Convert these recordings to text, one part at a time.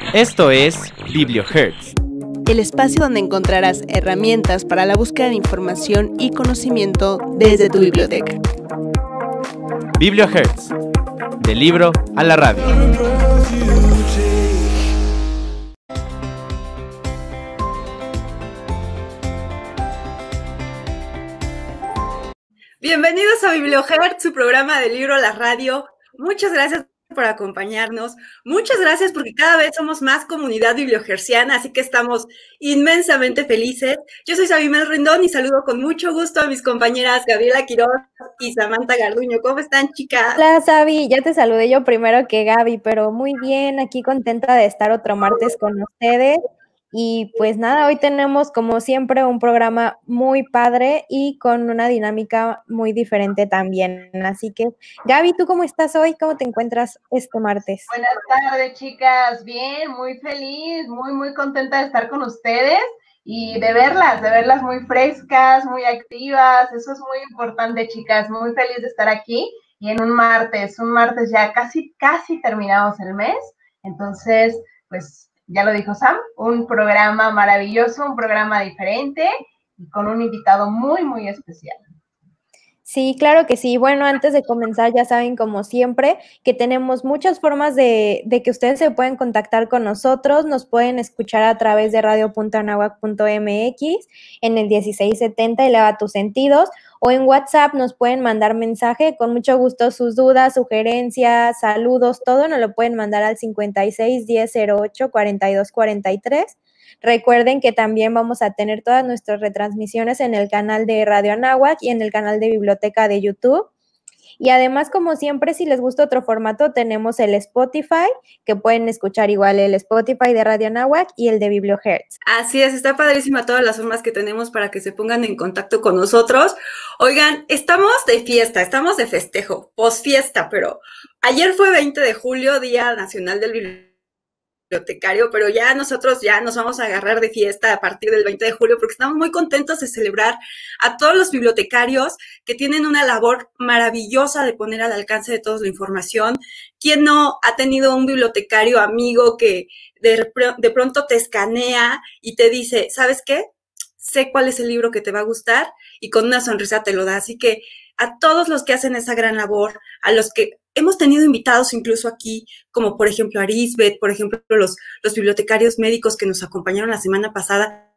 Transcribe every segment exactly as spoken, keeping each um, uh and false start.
Esto es BiblioHertz, el espacio donde encontrarás herramientas para la búsqueda de información y conocimiento desde tu biblioteca. BiblioHertz, del libro a la radio. Bienvenidos a BiblioHertz, su programa de libro a la radio. Muchas gracias por acompañarnos. Muchas gracias porque cada vez somos más comunidad bibliohertziana, así que estamos inmensamente felices. Yo soy Sabimel Rendón y saludo con mucho gusto a mis compañeras Gabriela Quiroz y Samantha Garduño. ¿Cómo están, chicas? Hola, Sabi. Ya te saludé yo primero que Gaby, pero muy bien, aquí contenta de estar otro martes con ustedes. Y pues nada, hoy tenemos como siempre un programa muy padre y con una dinámica muy diferente también. Así que, Gaby, ¿tú cómo estás hoy? ¿Cómo te encuentras este martes? Buenas tardes, chicas. Bien, muy feliz, muy, muy contenta de estar con ustedes y de verlas, de verlas muy frescas, muy activas. Eso es muy importante, chicas. Muy feliz de estar aquí y en un martes, un martes ya casi, casi terminamos el mes. Entonces, pues ya lo dijo Sam, un programa maravilloso, un programa diferente y con un invitado muy, muy especial. Sí, claro que sí. Bueno, antes de comenzar, ya saben, como siempre, que tenemos muchas formas de, de que ustedes se pueden contactar con nosotros. Nos pueden escuchar a través de radio punto anahuac punto m x en el dieciséis setenta, Eleva tus sentidos, o en WhatsApp nos pueden mandar mensaje. Con mucho gusto sus dudas, sugerencias, saludos, todo nos lo pueden mandar al cincuenta y seis, diez, cero ocho, cuarenta y dos, cuarenta y tres. Recuerden que también vamos a tener todas nuestras retransmisiones en el canal de Radio Anáhuac y en el canal de Biblioteca de YouTube. Y además, como siempre, si les gusta otro formato, tenemos el Spotify, que pueden escuchar igual el Spotify de Radio Anáhuac y el de BiblioHertz. Así es, está padrísima todas las formas que tenemos para que se pongan en contacto con nosotros. Oigan, estamos de fiesta, estamos de festejo, posfiesta, pero ayer fue veinte de julio, Día Nacional del Bibliotecario. bibliotecario, pero ya nosotros ya nos vamos a agarrar de fiesta a partir del veinte de julio porque estamos muy contentos de celebrar a todos los bibliotecarios que tienen una labor maravillosa de poner al alcance de todos la información. ¿Quién no ha tenido un bibliotecario amigo que de, de pronto te escanea y te dice, ¿sabes qué? Sé cuál es el libro que te va a gustar y con una sonrisa te lo da? Así que a todos los que hacen esa gran labor, a los que hemos tenido invitados incluso aquí, como por ejemplo Arisbet, por ejemplo los, los bibliotecarios médicos que nos acompañaron la semana pasada,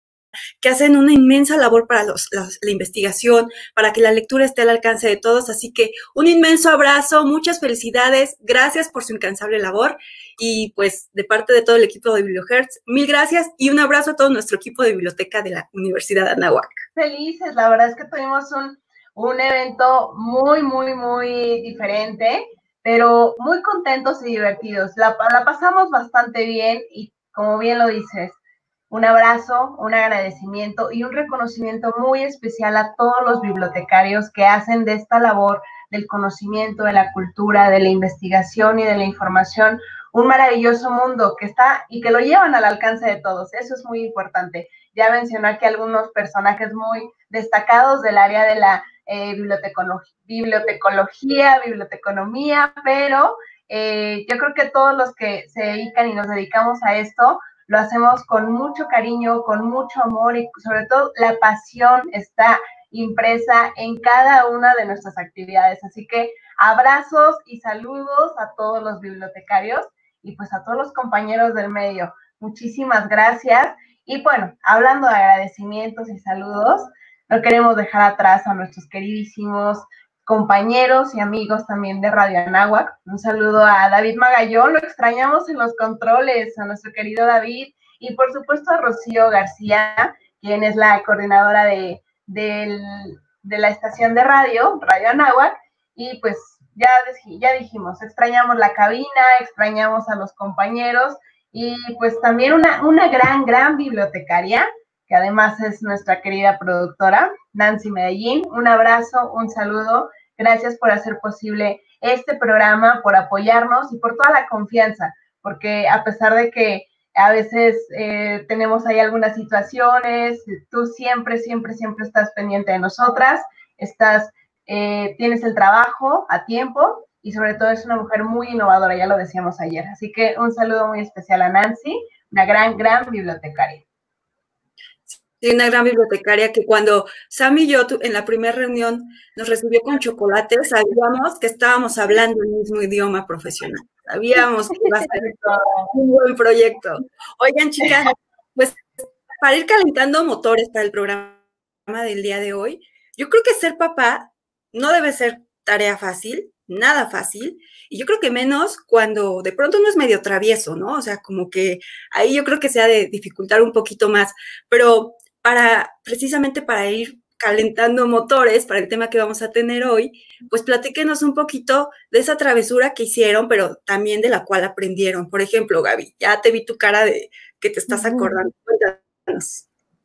que hacen una inmensa labor para los, los, la investigación, para que la lectura esté al alcance de todos. Así que un inmenso abrazo, muchas felicidades, gracias por su incansable labor y pues de parte de todo el equipo de BiblioHertz, mil gracias y un abrazo a todo nuestro equipo de biblioteca de la Universidad de Anáhuac. Felices, la verdad es que tuvimos un un evento muy, muy, muy diferente, pero muy contentos y divertidos. La, la pasamos bastante bien y, como bien lo dices, un abrazo, un agradecimiento y un reconocimiento muy especial a todos los bibliotecarios que hacen de esta labor del conocimiento, de la cultura, de la investigación y de la información un maravilloso mundo que está y que lo llevan al alcance de todos. Eso es muy importante. Ya mencioné aquí algunos personajes muy destacados del área de la eh, bibliotecología, bibliotecología, biblioteconomía, pero eh, yo creo que todos los que se dedican y nos dedicamos a esto, lo hacemos con mucho cariño, con mucho amor y sobre todo la pasión está impresa en cada una de nuestras actividades. Así que abrazos y saludos a todos los bibliotecarios y pues a todos los compañeros del medio. Muchísimas gracias. Y bueno, hablando de agradecimientos y saludos, no queremos dejar atrás a nuestros queridísimos compañeros y amigos también de Radio Anáhuac. Un saludo a David Magallón, lo extrañamos en los controles, a nuestro querido David, y por supuesto a Rocío García, quien es la coordinadora de, de, de la estación de radio, Radio Anáhuac, y pues ya, ya dijimos, extrañamos la cabina, extrañamos a los compañeros, y pues también una, una gran, gran bibliotecaria, que además es nuestra querida productora, Nancy Medellín. Un abrazo, un saludo. Gracias por hacer posible este programa, por apoyarnos y por toda la confianza, porque a pesar de que a veces eh, tenemos ahí algunas situaciones, tú siempre, siempre, siempre estás pendiente de nosotras, estás, eh, tienes el trabajo a tiempo y sobre todo es una mujer muy innovadora, ya lo decíamos ayer. Así que un saludo muy especial a Nancy, una gran, gran bibliotecaria. Sí, una gran bibliotecaria que cuando Sam y yo en la primera reunión nos recibió con chocolate, sabíamos que estábamos hablando el mismo idioma profesional. Sabíamos que iba a ser un buen proyecto. Oigan, chicas, pues para ir calentando motores para el programa del día de hoy, yo creo que ser papá no debe ser tarea fácil, nada fácil, y yo creo que menos cuando de pronto uno es medio travieso, ¿no? O sea, como que ahí yo creo que se ha de dificultar un poquito más, pero para, precisamente para ir calentando motores para el tema que vamos a tener hoy, pues platíquenos un poquito de esa travesura que hicieron, pero también de la cual aprendieron. Por ejemplo, Gaby, ya te vi tu cara de que te estás acordando. Cuéntanos.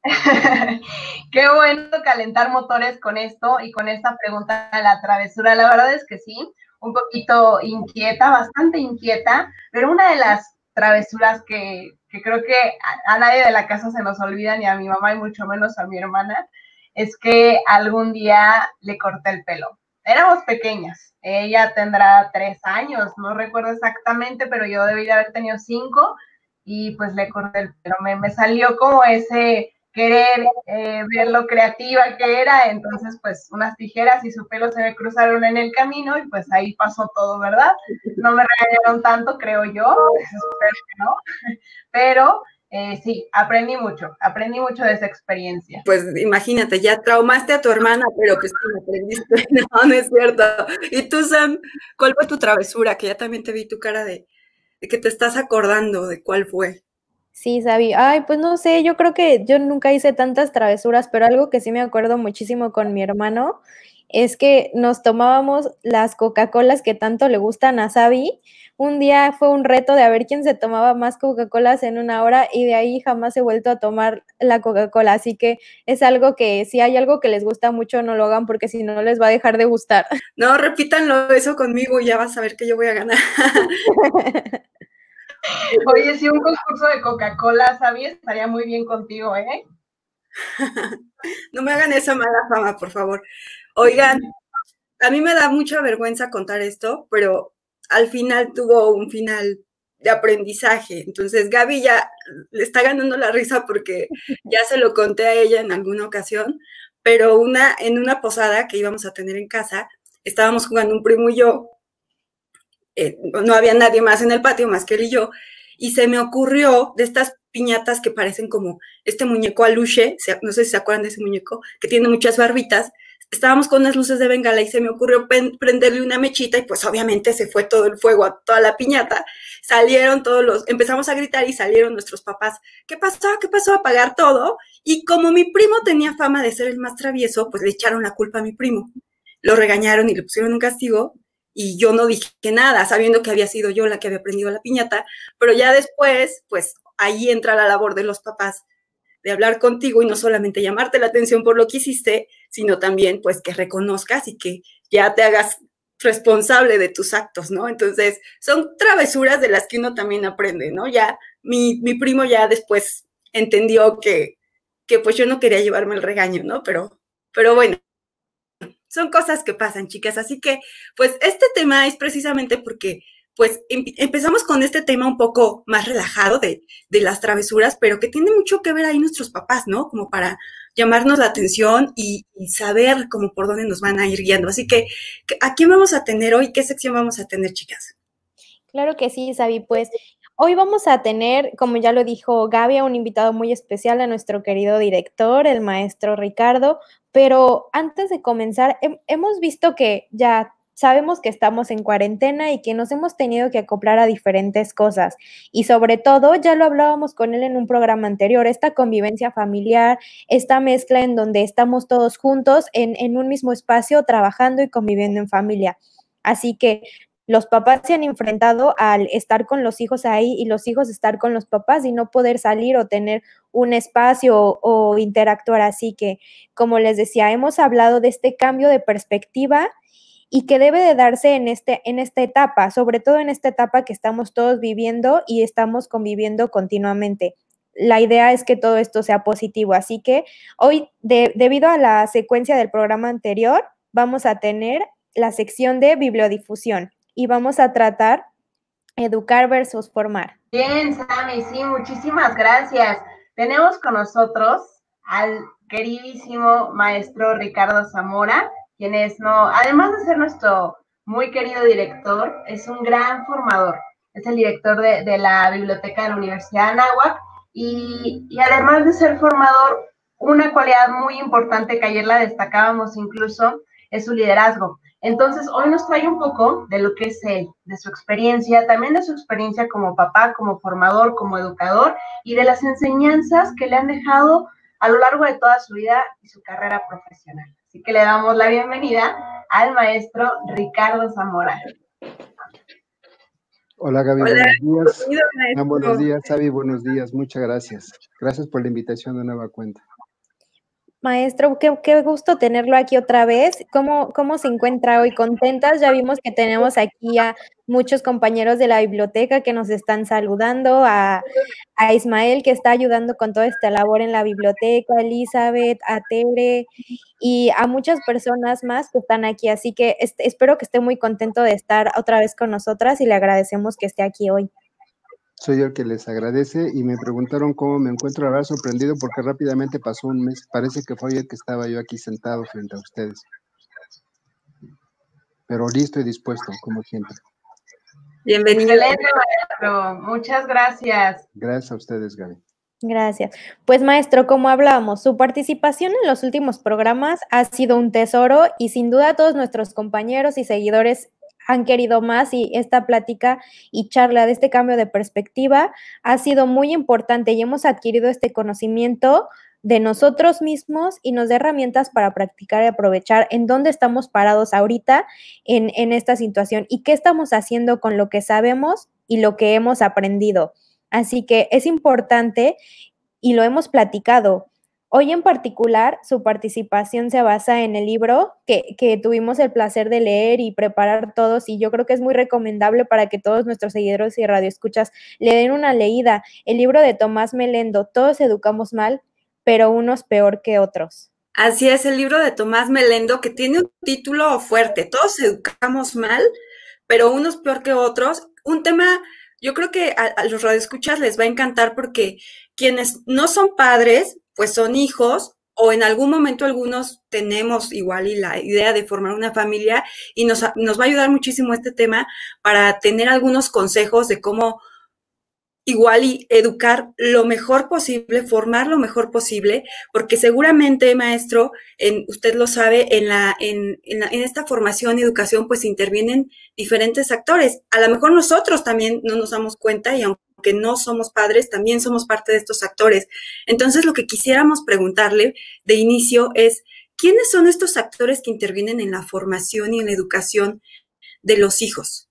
Qué bueno calentar motores con esto y con esta pregunta de la travesura. La verdad es que sí, un poquito inquieta, bastante inquieta, pero una de las travesuras que, que creo que a, a nadie de la casa se nos olvida, ni a mi mamá y mucho menos a mi hermana, es que algún día le corté el pelo. Éramos pequeñas, ella tendrá tres años, no recuerdo exactamente, pero yo debí de haber tenido cinco, y pues le corté el pelo. Me, me salió como ese querer eh, ver lo creativa que era, entonces pues unas tijeras y su pelo se me cruzaron en el camino y pues ahí pasó todo, ¿verdad? No me regañaron tanto, creo yo, espero que no, pero eh, sí, aprendí mucho, aprendí mucho de esa experiencia. Pues imagínate, ya traumaste a tu hermana, pero pues sí, aprendiste, no, no es cierto. Y tú, Sam, ¿cuál fue tu travesura? Que ya también te vi tu cara de, de que te estás acordando de cuál fue. Sí, Sabi. Ay, pues no sé, yo creo que yo nunca hice tantas travesuras, pero algo que sí me acuerdo muchísimo con mi hermano es que nos tomábamos las Coca-Colas que tanto le gustan a Sabi. Un día fue un reto de a ver quién se tomaba más Coca-Colas en una hora y de ahí jamás he vuelto a tomar la Coca-Cola. Así que es algo que si hay algo que les gusta mucho, no lo hagan porque si no les va a dejar de gustar. No, repítanlo eso conmigo y ya vas a ver que yo voy a ganar. Oye, si un concurso de Coca-Cola, ¿sabías? Estaría muy bien contigo, ¿eh? No me hagan esa mala fama, por favor. Oigan, a mí me da mucha vergüenza contar esto, pero al final tuvo un final de aprendizaje. Entonces, Gaby ya le está ganando la risa porque ya se lo conté a ella en alguna ocasión, pero una, en una posada que íbamos a tener en casa, estábamos jugando un primo y yo, Eh, no había nadie más en el patio más que él y yo, y se me ocurrió de estas piñatas que parecen como este muñeco aluche, no sé si se acuerdan de ese muñeco, que tiene muchas barbitas. Estábamos con unas luces de bengala y se me ocurrió prenderle una mechita y pues obviamente se fue todo el fuego a toda la piñata. Salieron todos los, empezamos a gritar y salieron nuestros papás. ¿Qué pasó? ¿Qué pasó? A apagar todo. Y como mi primo tenía fama de ser el más travieso, pues le echaron la culpa a mi primo. Lo regañaron y le pusieron un castigo. Y yo no dije nada, sabiendo que había sido yo la que había prendido la piñata, pero ya después, pues ahí entra la labor de los papás de hablar contigo y no solamente llamarte la atención por lo que hiciste, sino también pues que reconozcas y que ya te hagas responsable de tus actos, ¿no? Entonces, son travesuras de las que uno también aprende, ¿no? Ya mi, mi primo ya después entendió que, que pues yo no quería llevarme el regaño, ¿no? Pero, pero bueno. Son cosas que pasan, chicas. Así que, pues, este tema es precisamente porque, pues, em empezamos con este tema un poco más relajado de, de las travesuras, pero que tiene mucho que ver ahí nuestros papás, ¿no? Como para llamarnos la atención y, y saber como por dónde nos van a ir guiando. Así que, ¿a quién vamos a tener hoy? ¿Qué sección vamos a tener, chicas? Claro que sí, Sabi. Pues, hoy vamos a tener, como ya lo dijo Gaby, un invitado muy especial, a nuestro querido director, el maestro Ricardo. Pero antes de comenzar, he, hemos visto que ya sabemos que estamos en cuarentena y que nos hemos tenido que acoplar a diferentes cosas. Y sobre todo, ya lo hablábamos con él en un programa anterior, esta convivencia familiar, esta mezcla en donde estamos todos juntos en, en un mismo espacio, trabajando y conviviendo en familia. Así que los papás se han enfrentado al estar con los hijos ahí y los hijos estar con los papás y no poder salir o tener un espacio o, o interactuar. Así que, como les decía, hemos hablado de este cambio de perspectiva y que debe de darse en, este, en esta etapa, sobre todo en esta etapa que estamos todos viviendo y estamos conviviendo continuamente. La idea es que todo esto sea positivo. Así que hoy, de, debido a la secuencia del programa anterior, vamos a tener la sección de bibliodifusión. y vamos a tratar educar versus formar. Bien, Sammy, sí, muchísimas gracias. Tenemos con nosotros al queridísimo maestro Ricardo Zamora, quien es, no, además de ser nuestro muy querido director, es un gran formador. Es el director de, de la biblioteca de la Universidad de Anáhuac y, y además de ser formador, una cualidad muy importante que ayer la destacábamos incluso es su liderazgo. Entonces, hoy nos trae un poco de lo que es él, de su experiencia, también de su experiencia como papá, como formador, como educador y de las enseñanzas que le han dejado a lo largo de toda su vida y su carrera profesional. Así que le damos la bienvenida al maestro Ricardo Zamora. Hola Gaby, Hola, buenos días. maestro. Ah, buenos días, Xavi, buenos días, muchas gracias. Gracias por la invitación de nueva cuenta. Maestro, qué, qué gusto tenerlo aquí otra vez. ¿Cómo, cómo se encuentra hoy? ¿Contentas? Ya vimos que tenemos aquí a muchos compañeros de la biblioteca que nos están saludando, a, a Ismael que está ayudando con toda esta labor en la biblioteca, a Elizabeth, a Tere y a muchas personas más que están aquí. Así que es, espero que esté muy contento de estar otra vez con nosotras y le agradecemos que esté aquí hoy. Soy yo el que les agradece y me preguntaron cómo me encuentro. La verdad, sorprendido porque rápidamente pasó un mes. Parece que fue ayer que estaba yo aquí sentado frente a ustedes. Pero listo y dispuesto, como siempre. Bienvenido. Excelente, maestro. Muchas gracias. Gracias a ustedes, Gaby. Gracias. Pues maestro, como hablábamos, su participación en los últimos programas ha sido un tesoro y sin duda todos nuestros compañeros y seguidores han querido más y esta plática y charla de este cambio de perspectiva ha sido muy importante y hemos adquirido este conocimiento de nosotros mismos y nos da herramientas para practicar y aprovechar en dónde estamos parados ahorita en, en esta situación y qué estamos haciendo con lo que sabemos y lo que hemos aprendido. Así que es importante y lo hemos platicado. Hoy en particular, su participación se basa en el libro que, que tuvimos el placer de leer y preparar todos y yo creo que es muy recomendable para que todos nuestros seguidores y radioescuchas le den una leída. El libro de Tomás Melendo, Todos educamos mal, pero unos peor que otros. Así es, el libro de Tomás Melendo, que tiene un título fuerte, Todos educamos mal, pero unos peor que otros. Un tema, yo creo que a, a los radioescuchas les va a encantar porque quienes no son padres, pues son hijos, o en algún momento algunos tenemos igual y la idea de formar una familia y nos, nos va a ayudar muchísimo este tema para tener algunos consejos de cómo igual y educar lo mejor posible, formar lo mejor posible, porque seguramente, maestro, en, usted lo sabe, en, la, en, en, la, en esta formación y educación pues intervienen diferentes actores. A lo mejor nosotros también no nos damos cuenta y aunque no somos padres, también somos parte de estos actores. Entonces, lo que quisiéramos preguntarle de inicio es, ¿quiénes son estos actores que intervienen en la formación y en la educación de los hijos?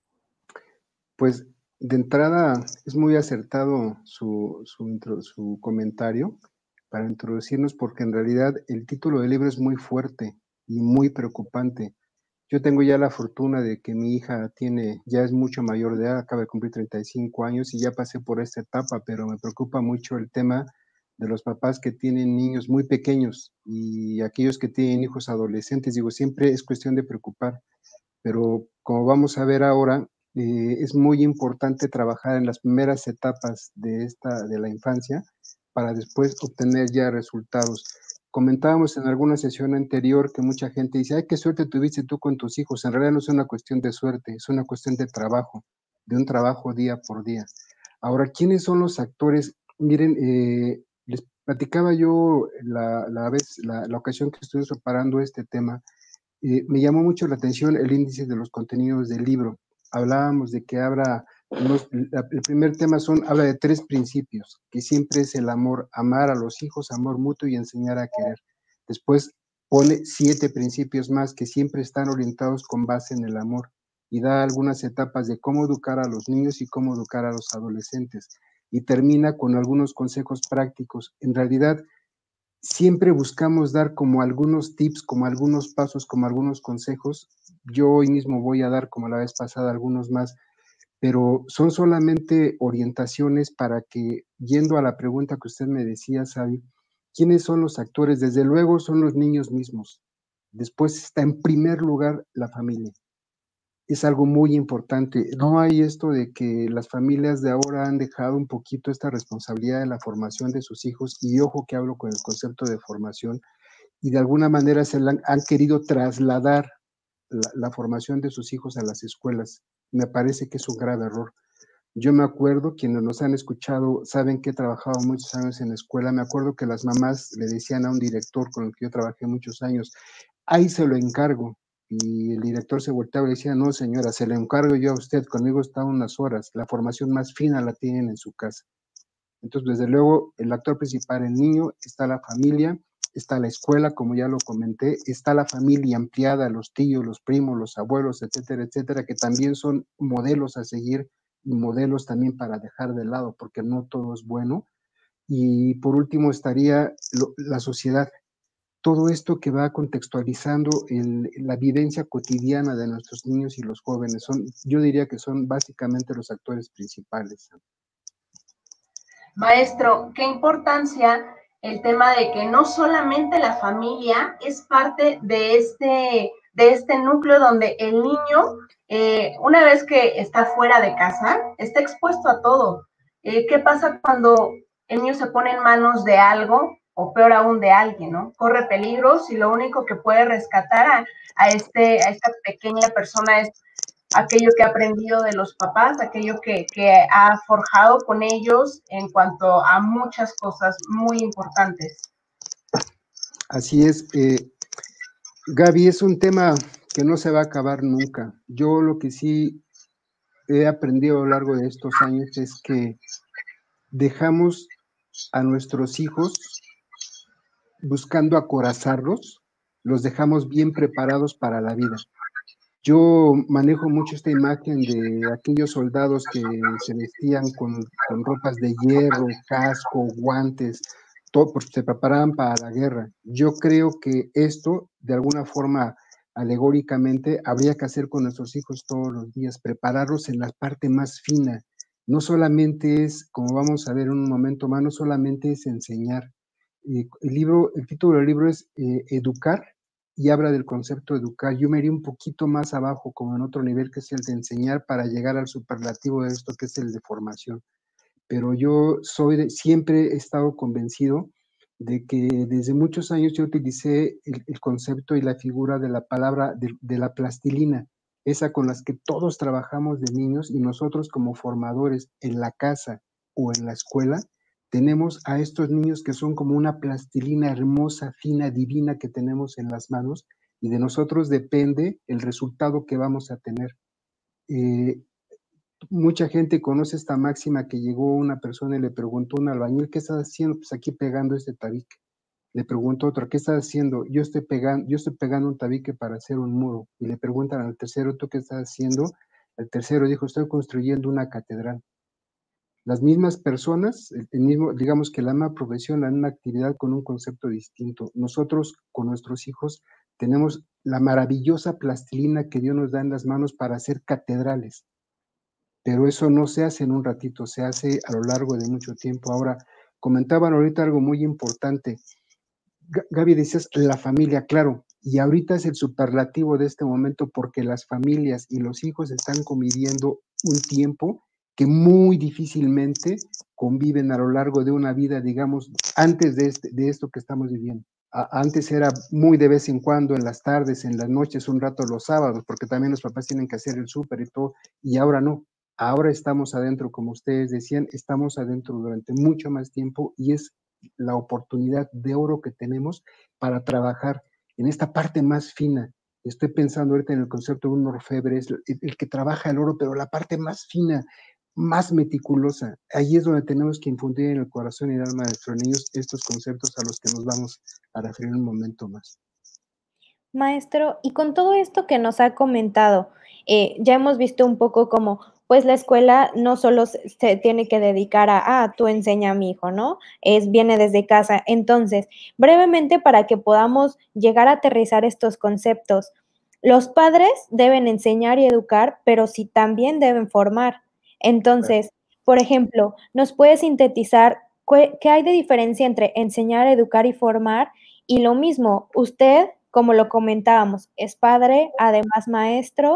Pues, de entrada, es muy acertado su, su, intro, su comentario para introducirnos porque en realidad el título del libro es muy fuerte y muy preocupante. Yo tengo ya la fortuna de que mi hija tiene, ya es mucho mayor de edad, acaba de cumplir treinta y cinco años y ya pasé por esta etapa, pero me preocupa mucho el tema de los papás que tienen niños muy pequeños y aquellos que tienen hijos adolescentes. Digo, siempre es cuestión de preocupar, pero como vamos a ver ahora, eh, es muy importante trabajar en las primeras etapas de, esta, de la infancia para después obtener ya resultados. Comentábamos en alguna sesión anterior que mucha gente dice, ay, qué suerte tuviste tú con tus hijos. En realidad no es una cuestión de suerte, es una cuestión de trabajo, de un trabajo día por día. Ahora, ¿quiénes son los actores? Miren, eh, les platicaba yo la, la, vez, la, la ocasión que estuve preparando este tema, eh, me llamó mucho la atención el índice de los contenidos del libro. Hablábamos de que habrá, unos, la, el primer tema son, habla de tres principios, que siempre es el amor, amar a los hijos, amor mutuo y enseñar a querer. Después pone siete principios más que siempre están orientados con base en el amor y da algunas etapas de cómo educar a los niños y cómo educar a los adolescentes. Y termina con algunos consejos prácticos. En realidad, siempre buscamos dar como algunos tips, como algunos pasos, como algunos consejos. Yo hoy mismo voy a dar, como la vez pasada, algunos más, pero son solamente orientaciones para que, yendo a la pregunta que usted me decía, Xavi, ¿quiénes son los actores? Desde luego son los niños mismos. Después está en primer lugar la familia. es algo muy importante. No hay esto de que las familias de ahora han dejado un poquito esta responsabilidad de la formación de sus hijos, y ojo que hablo con el concepto de formación, y de alguna manera se la han, han querido trasladar la, la formación de sus hijos a las escuelas. Me parece que es un grave error. Yo me acuerdo, quienes nos han escuchado saben que he trabajado muchos años en la escuela, me acuerdo que las mamás le decían a un director con el que yo trabajé muchos años, ahí se lo encargo, y el director se volteaba y decía, no señora, se lo encargo yo a usted, conmigo está unas horas, la formación más fina la tienen en su casa. Entonces, desde luego, el actor principal, el niño, está la familia, está la escuela, como ya lo comenté, está la familia ampliada, los tíos, los primos, los abuelos, etcétera, etcétera, que también son modelos a seguir y modelos también para dejar de lado, porque no todo es bueno. Y por último estaría lo, la sociedad, todo esto que va contextualizando el, la vivencia cotidiana de nuestros niños y los jóvenes. Son, yo diría que son básicamente los actores principales. Maestro, qué importancia el tema de que no solamente la familia es parte de este, de este núcleo donde el niño, eh, una vez que está fuera de casa, está expuesto a todo. Eh, ¿Qué pasa cuando el niño se pone en manos de algo, o peor aún de alguien, ¿no? Corre peligros y lo único que puede rescatar a, a, este, a esta pequeña persona es aquello que ha aprendido de los papás, aquello que, que ha forjado con ellos en cuanto a muchas cosas muy importantes. Así es, eh, Gaby, es un tema que no se va a acabar nunca. Yo lo que sí he aprendido a lo largo de estos años es que dejamos a nuestros hijos buscando acorazarlos, los dejamos bien preparados para la vida. Yo manejo mucho esta imagen de aquellos soldados que se vestían con, con ropas de hierro, casco, guantes, todo, porque se preparaban para la guerra. Yo creo que esto, de alguna forma, alegóricamente, habría que hacer con nuestros hijos todos los días, prepararlos en la parte más fina. No solamente es, como vamos a ver en un momento más, no solamente es enseñar. Eh, el libro, el título del libro es eh, Educar, y habla del concepto de educar. Yo me iría un poquito más abajo, como en otro nivel, que es el de enseñar, para llegar al superlativo de esto, que es el de formación. Pero yo soy de, siempre he estado convencido de que desde muchos años yo utilicé el, el concepto y la figura de la palabra de, de la plastilina, esa con las que todos trabajamos de niños, y nosotros como formadores en la casa o en la escuela, tenemos a estos niños que son como una plastilina hermosa, fina, divina que tenemos en las manos, y de nosotros depende el resultado que vamos a tener. Eh, mucha gente conoce esta máxima que llegó una persona y le preguntó a un albañil, ¿qué estás haciendo? Pues aquí pegando este tabique. Le preguntó otro, ¿qué estás haciendo? Yo estoy pegando, yo estoy pegando un tabique para hacer un muro. Y le preguntan al tercero, ¿tú qué estás haciendo? El tercero dijo, estoy construyendo una catedral. Las mismas personas, el mismo, digamos que la misma profesión, la misma actividad con un concepto distinto. Nosotros con nuestros hijos tenemos la maravillosa plastilina que Dios nos da en las manos para hacer catedrales, pero eso no se hace en un ratito, se hace a lo largo de mucho tiempo. Ahora, comentaban ahorita algo muy importante. Gaby, decías la familia, claro, y ahorita es el superlativo de este momento, porque las familias y los hijos están conviviendo un tiempo que muy difícilmente conviven a lo largo de una vida, digamos, antes de, este, de esto que estamos viviendo. A, antes era muy de vez en cuando, en las tardes, en las noches, un rato los sábados, porque también los papás tienen que hacer el súper y todo, y ahora no. Ahora estamos adentro, como ustedes decían, estamos adentro durante mucho más tiempo, y es la oportunidad de oro que tenemos para trabajar en esta parte más fina. Estoy pensando ahorita en el concepto de un orfebre, es el, el que trabaja el oro, pero la parte más fina, más meticulosa. Ahí es donde tenemos que infundir en el corazón y el alma de nuestros niños estos conceptos a los que nos vamos a referir un momento más. Maestro, y con todo esto que nos ha comentado, eh, ya hemos visto un poco como, pues la escuela no solo se, se tiene que dedicar a, ah, tú enseña a mi hijo, ¿no? Es, viene desde casa. Entonces, brevemente, para que podamos llegar a aterrizar estos conceptos, los padres deben enseñar y educar, pero sí también deben formar. Entonces, por ejemplo, ¿nos puede sintetizar qué hay de diferencia entre enseñar, educar y formar? Y lo mismo, usted, como lo comentábamos, es padre, además maestro,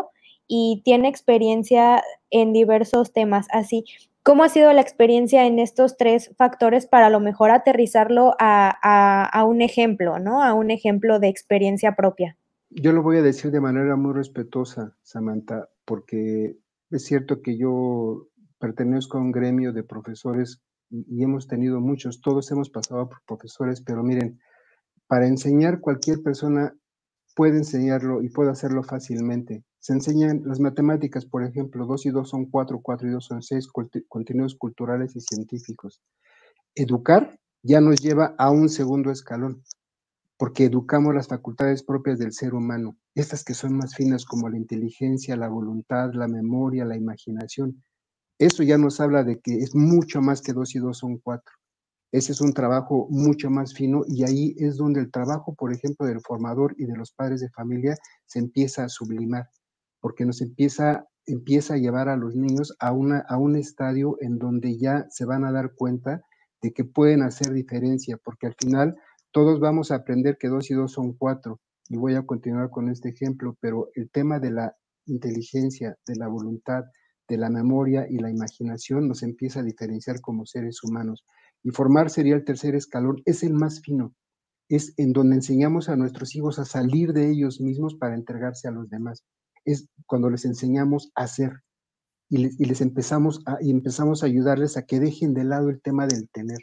y tiene experiencia en diversos temas. Así, ¿cómo ha sido la experiencia en estos tres factores para a lo mejor aterrizarlo a, a, a un ejemplo, ¿no? A un ejemplo de experiencia propia. Yo lo voy a decir de manera muy respetuosa, Samantha, porque es cierto que yo pertenezco a un gremio de profesores y, y hemos tenido muchos, todos hemos pasado por profesores, pero miren, para enseñar cualquier persona puede enseñarlo y puede hacerlo fácilmente. Se enseñan las matemáticas, por ejemplo, dos y dos son cuatro, cuatro y dos son seis, contenidos culturales y científicos. Educar ya nos lleva a un segundo escalón, porque educamos las facultades propias del ser humano, estas que son más finas como la inteligencia, la voluntad, la memoria, la imaginación. Eso ya nos habla de que es mucho más que dos y dos son cuatro. Ese es un trabajo mucho más fino y ahí es donde el trabajo, por ejemplo, del formador y de los padres de familia se empieza a sublimar, porque nos empieza, empieza a llevar a los niños a, una, a un estadio en donde ya se van a dar cuenta de que pueden hacer diferencia, porque al final todos vamos a aprender que dos y dos son cuatro, y voy a continuar con este ejemplo, pero el tema de la inteligencia, de la voluntad, de la memoria y la imaginación nos empieza a diferenciar como seres humanos. Y formar sería el tercer escalón, es el más fino, es en donde enseñamos a nuestros hijos a salir de ellos mismos para entregarse a los demás. Es cuando les enseñamos a hacer y les, y les empezamos, a, y empezamos a ayudarles a que dejen de lado el tema del tener.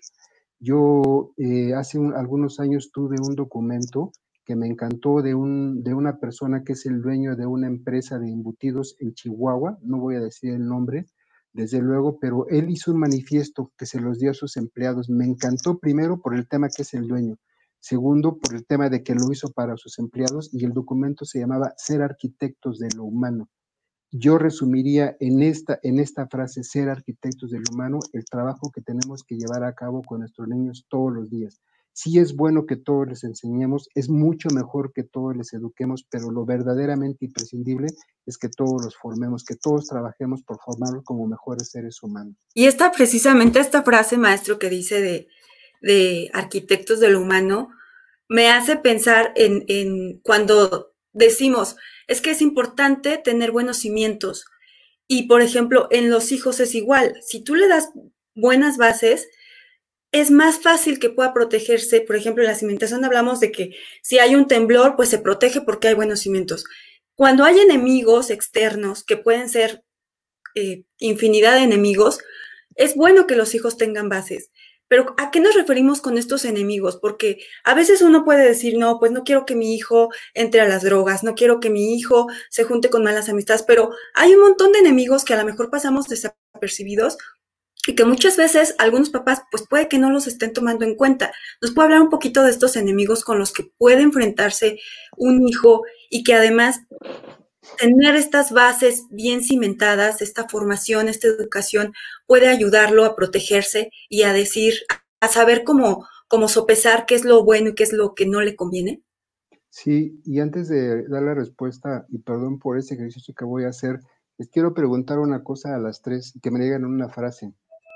Yo eh, hace un, algunos años tuve un documento que me encantó de, un, de una persona que es el dueño de una empresa de embutidos en Chihuahua, no voy a decir el nombre, desde luego, pero él hizo un manifiesto que se los dio a sus empleados. Me encantó primero por el tema que es el dueño, segundo por el tema de que lo hizo para sus empleados y el documento se llamaba Ser arquitectos de lo humano. Yo resumiría en esta, en esta frase, ser arquitectos del humano, el trabajo que tenemos que llevar a cabo con nuestros niños todos los días. Sí es bueno que todos les enseñemos, es mucho mejor que todos les eduquemos, pero lo verdaderamente imprescindible es que todos los formemos, que todos trabajemos por formarlos como mejores seres humanos. Y esta, precisamente esta frase, maestro, que dice de, de arquitectos del humano, me hace pensar en, en cuando decimos, es que es importante tener buenos cimientos. Y, por ejemplo, en los hijos es igual. Si tú le das buenas bases, es más fácil que pueda protegerse. Por ejemplo, en la cimentación hablamos de que si hay un temblor, pues se protege porque hay buenos cimientos. Cuando hay enemigos externos, que pueden ser eh, infinidad de enemigos, es bueno que los hijos tengan bases. Pero ¿a qué nos referimos con estos enemigos? Porque a veces uno puede decir, no, pues no quiero que mi hijo entre a las drogas, no quiero que mi hijo se junte con malas amistades, pero hay un montón de enemigos que a lo mejor pasamos desapercibidos y que muchas veces algunos papás pues puede que no los estén tomando en cuenta. ¿Nos puede hablar un poquito de estos enemigos con los que puede enfrentarse un hijo y que además tener estas bases bien cimentadas, esta formación, esta educación, puede ayudarlo a protegerse y a decir, a saber cómo, cómo sopesar qué es lo bueno y qué es lo que no le conviene? Sí, y antes de dar la respuesta, y perdón por ese ejercicio que voy a hacer, les quiero preguntar una cosa a las tres, que me digan una frase.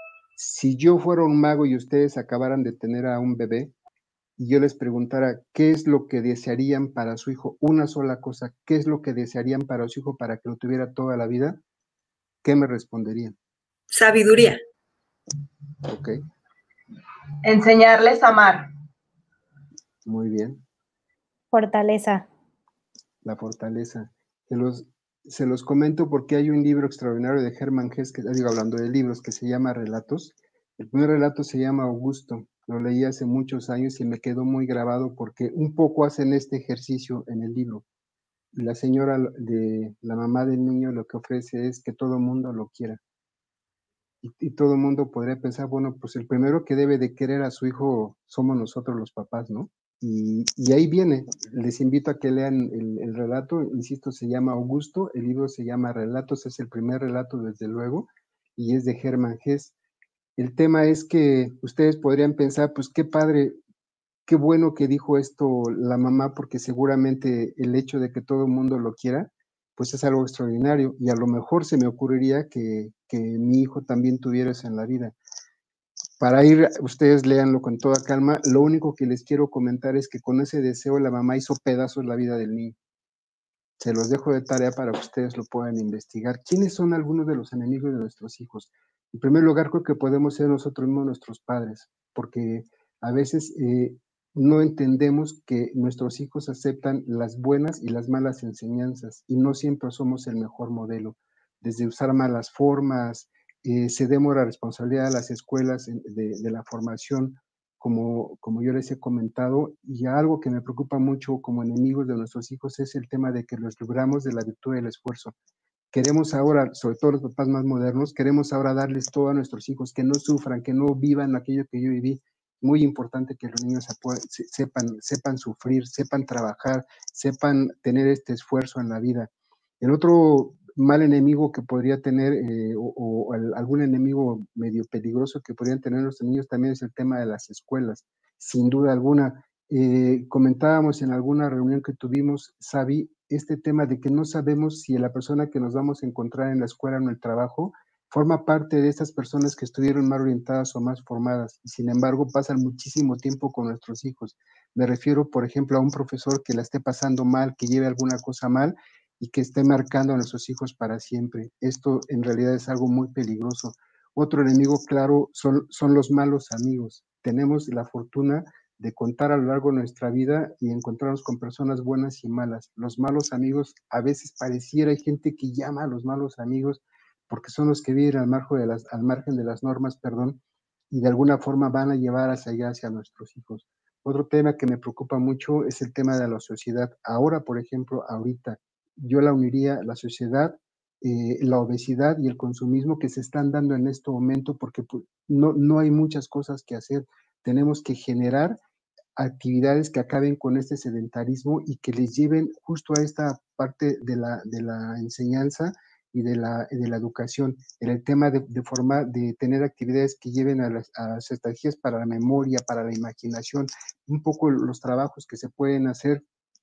Si yo fuera un mago y ustedes acabaran de tener a un bebé, y yo les preguntara qué es lo que desearían para su hijo, una sola cosa, qué es lo que desearían para su hijo para que lo tuviera toda la vida, ¿qué me responderían? Sabiduría. Ok. Enseñarles a amar. Muy bien. Fortaleza. La fortaleza. Se los, se los comento porque hay un libro extraordinario de Hermann Hesse, que, digo, hablando de libros, que se llama Relatos. El primer relato se llama Augusto. Lo leí hace muchos años y me quedó muy grabado porque un poco hacen este ejercicio en el libro. Y la señora, de la mamá del niño, lo que ofrece es que todo el mundo lo quiera. Y, y todo el mundo podría pensar, bueno, pues el primero que debe de querer a su hijo somos nosotros los papás, ¿no? Y, y ahí viene, les invito a que lean el, el relato, insisto, se llama Augusto, el libro se llama Relatos, es el primer relato desde luego, y es de Hermann Hesse. El tema es que ustedes podrían pensar, pues qué padre, qué bueno que dijo esto la mamá, porque seguramente el hecho de que todo el mundo lo quiera, pues es algo extraordinario, y a lo mejor se me ocurriría que, que mi hijo también tuviera eso en la vida. Para ir, ustedes léanlo con toda calma, lo único que les quiero comentar es que con ese deseo la mamá hizo pedazos la vida del niño. Se los dejo de tarea para que ustedes lo puedan investigar. ¿Quiénes son algunos de los enemigos de nuestros hijos? En primer lugar, creo que podemos ser nosotros mismos nuestros padres, porque a veces eh, no entendemos que nuestros hijos aceptan las buenas y las malas enseñanzas y no siempre somos el mejor modelo. Desde usar malas formas, eh, cedemos la responsabilidad a las escuelas de, de la formación, como, como yo les he comentado, y algo que me preocupa mucho como enemigos de nuestros hijos es el tema de que los libramos de la virtud del esfuerzo. Queremos ahora, sobre todo los papás más modernos, queremos ahora darles todo a nuestros hijos, que no sufran, que no vivan aquello que yo viví. Muy importante que los niños sepan, sepan sufrir, sepan trabajar, sepan tener este esfuerzo en la vida. El otro mal enemigo que podría tener, eh, o, o algún enemigo medio peligroso que podrían tener los niños también es el tema de las escuelas, sin duda alguna. Eh, comentábamos en alguna reunión que tuvimos, Sabi, este tema de que no sabemos si la persona que nos vamos a encontrar en la escuela o en el trabajo forma parte de estas personas que estuvieron más orientadas o más formadas, y sin embargo pasan muchísimo tiempo con nuestros hijos. Me refiero, por ejemplo, a un profesor que la esté pasando mal, que lleve alguna cosa mal y que esté marcando a nuestros hijos para siempre. Esto en realidad es algo muy peligroso. Otro enemigo claro son, son los malos amigos. Tenemos la fortuna de contar a lo largo de nuestra vida y encontrarnos con personas buenas y malas. Los malos amigos, a veces pareciera, hay gente que llama a los malos amigos porque son los que viven al margen de las, al margen de las normas, perdón, y de alguna forma van a llevar hacia allá, hacia nuestros hijos. Otro tema que me preocupa mucho es el tema de la sociedad. Ahora, por ejemplo, ahorita, yo la uniría la sociedad, eh, la obesidad y el consumismo que se están dando en este momento, porque pues, no, no hay muchas cosas que hacer. Tenemos que generar actividades que acaben con este sedentarismo y que les lleven justo a esta parte de la, de la enseñanza y de la, de la educación, en el tema de, de formar, de tener actividades que lleven a las, a las estrategias para la memoria, para la imaginación, un poco los trabajos que se pueden hacer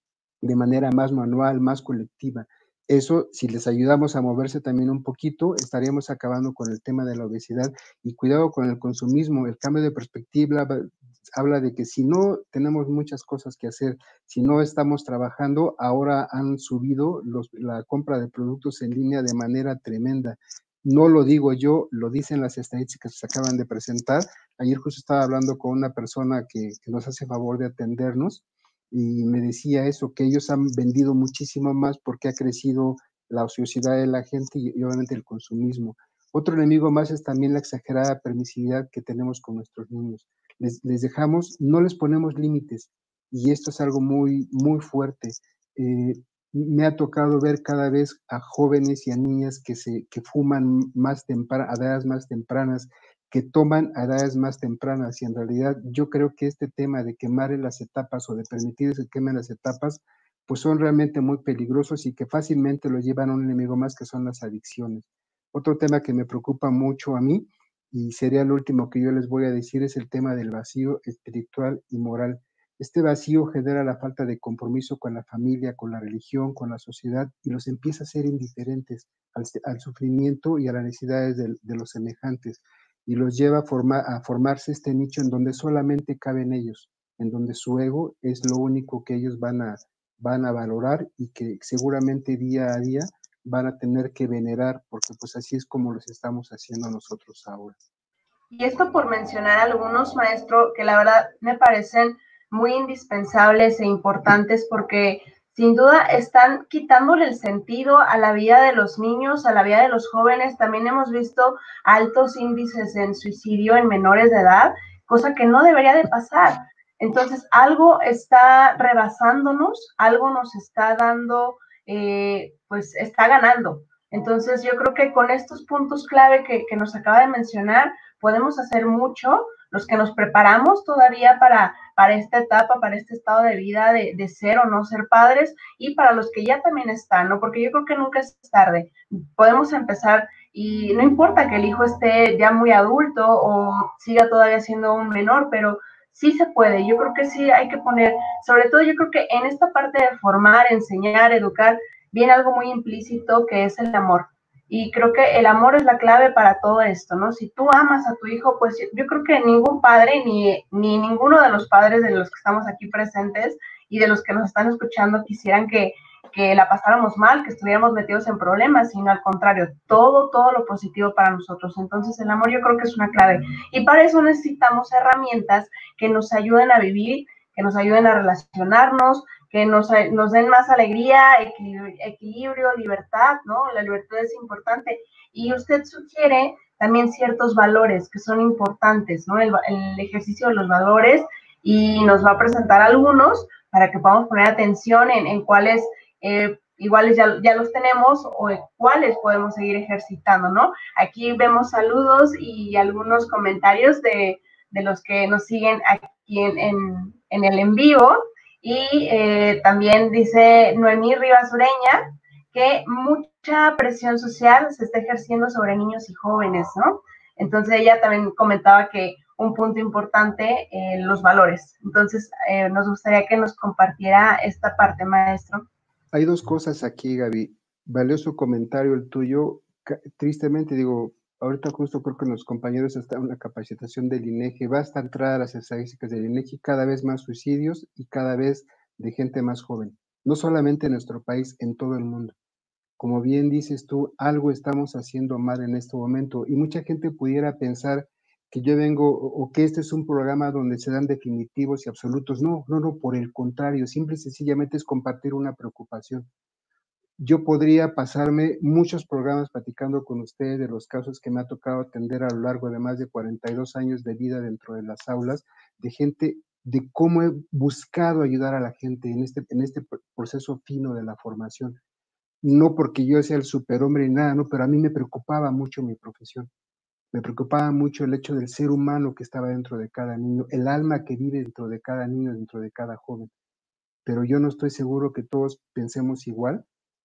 de manera más manual, más colectiva. Eso, si les ayudamos a moverse también un poquito, estaríamos acabando con el tema de la obesidad y cuidado con el consumismo. El cambio de perspectiva habla de que si no tenemos muchas cosas que hacer, si no estamos trabajando, ahora han subido los, la compra de productos en línea de manera tremenda. No lo digo yo, lo dicen las estadísticas que se acaban de presentar. Ayer justo estaba hablando con una persona que, que nos hace favor de atendernos y me decía eso, que ellos han vendido muchísimo más porque ha crecido la ociosidad de la gente y, y obviamente el consumismo. Otro enemigo más es también la exagerada permisividad que tenemos con nuestros niños. Les, les dejamos, no les ponemos límites y esto es algo muy, muy fuerte. Eh, me ha tocado ver cada vez a jóvenes y a niñas que, se, que fuman más temprano, a edades más tempranas, que toman a edades más tempranas, y en realidad yo creo que este tema de quemar en las etapas o de permitir que se quemen las etapas, pues son realmente muy peligrosos y que fácilmente lo llevan a un enemigo más, que son las adicciones. Otro tema que me preocupa mucho a mí, y sería el último que yo les voy a decir, es el tema del vacío espiritual y moral. Este vacío genera la falta de compromiso con la familia, con la religión, con la sociedad, y los empieza a ser indiferentes al, al sufrimiento y a las necesidades de, de los semejantes, y los lleva a, formar, a formarse este nicho en donde solamente caben ellos, en donde su ego es lo único que ellos van a, van a valorar y que seguramente día a día van a tener que venerar, porque pues así es como los estamos haciendo nosotros ahora. Y esto por mencionar algunos, maestro, que la verdad me parecen muy indispensables e importantes, porque sin duda están quitándole el sentido a la vida de los niños, a la vida de los jóvenes. También hemos visto altos índices en suicidio en menores de edad, cosa que no debería de pasar. Entonces, algo está rebasándonos, algo nos está dando, eh, pues está ganando. Entonces, yo creo que con estos puntos clave que, que nos acaba de mencionar, podemos hacer mucho, los que nos preparamos todavía para, para esta etapa, para este estado de vida de, de ser o no ser padres, y para los que ya también están, ¿no? Porque yo creo que nunca es tarde. Podemos empezar y no importa que el hijo esté ya muy adulto o siga todavía siendo un menor, pero sí se puede. Yo creo que sí hay que poner, sobre todo yo creo que en esta parte de formar, enseñar, educar, viene algo muy implícito que es el amor. Y creo que el amor es la clave para todo esto, ¿no? Si tú amas a tu hijo, pues yo creo que ningún padre, ni, ni ninguno de los padres de los que estamos aquí presentes y de los que nos están escuchando quisieran que, que la pasáramos mal, que estuviéramos metidos en problemas, sino al contrario, todo, todo lo positivo para nosotros. Entonces el amor yo creo que es una clave. Y para eso necesitamos herramientas que nos ayuden a vivir, que nos ayuden a relacionarnos, que nos, nos den más alegría, equilibrio, equilibrio, libertad, ¿no? La libertad es importante. Y usted sugiere también ciertos valores que son importantes, ¿no? El, el ejercicio de los valores, y nos va a presentar algunos para que podamos poner atención en, en cuáles eh, iguales ya, ya los tenemos o en cuáles podemos seguir ejercitando, ¿no? Aquí vemos saludos y algunos comentarios de, de los que nos siguen aquí en, en, en el en vivo. Y eh, también dice Noemí Rivas Ureña que mucha presión social se está ejerciendo sobre niños y jóvenes, ¿no? Entonces ella también comentaba que un punto importante, eh, los valores. Entonces eh, nos gustaría que nos compartiera esta parte, maestro. Hay dos cosas aquí, Gaby. Valioso comentario el tuyo. Tristemente, digo, ahorita justo creo que los compañeros están en una capacitación del INEGI. Basta entrar a las estadísticas del INEGI, cada vez más suicidios y cada vez de gente más joven. No solamente en nuestro país, en todo el mundo. Como bien dices tú, algo estamos haciendo mal en este momento y mucha gente pudiera pensar que yo vengo o que este es un programa donde se dan definitivos y absolutos. No, no, no, por el contrario, simple y sencillamente es compartir una preocupación. Yo podría pasarme muchos programas platicando con ustedes de los casos que me ha tocado atender a lo largo de más de cuarenta y dos años de vida dentro de las aulas, de gente, de cómo he buscado ayudar a la gente en este, en este proceso fino de la formación. No porque yo sea el superhombre ni nada, no, pero a mí me preocupaba mucho mi profesión. Me preocupaba mucho el hecho del ser humano que estaba dentro de cada niño, el alma que vive dentro de cada niño, dentro de cada joven. Pero yo no estoy seguro que todos pensemos igual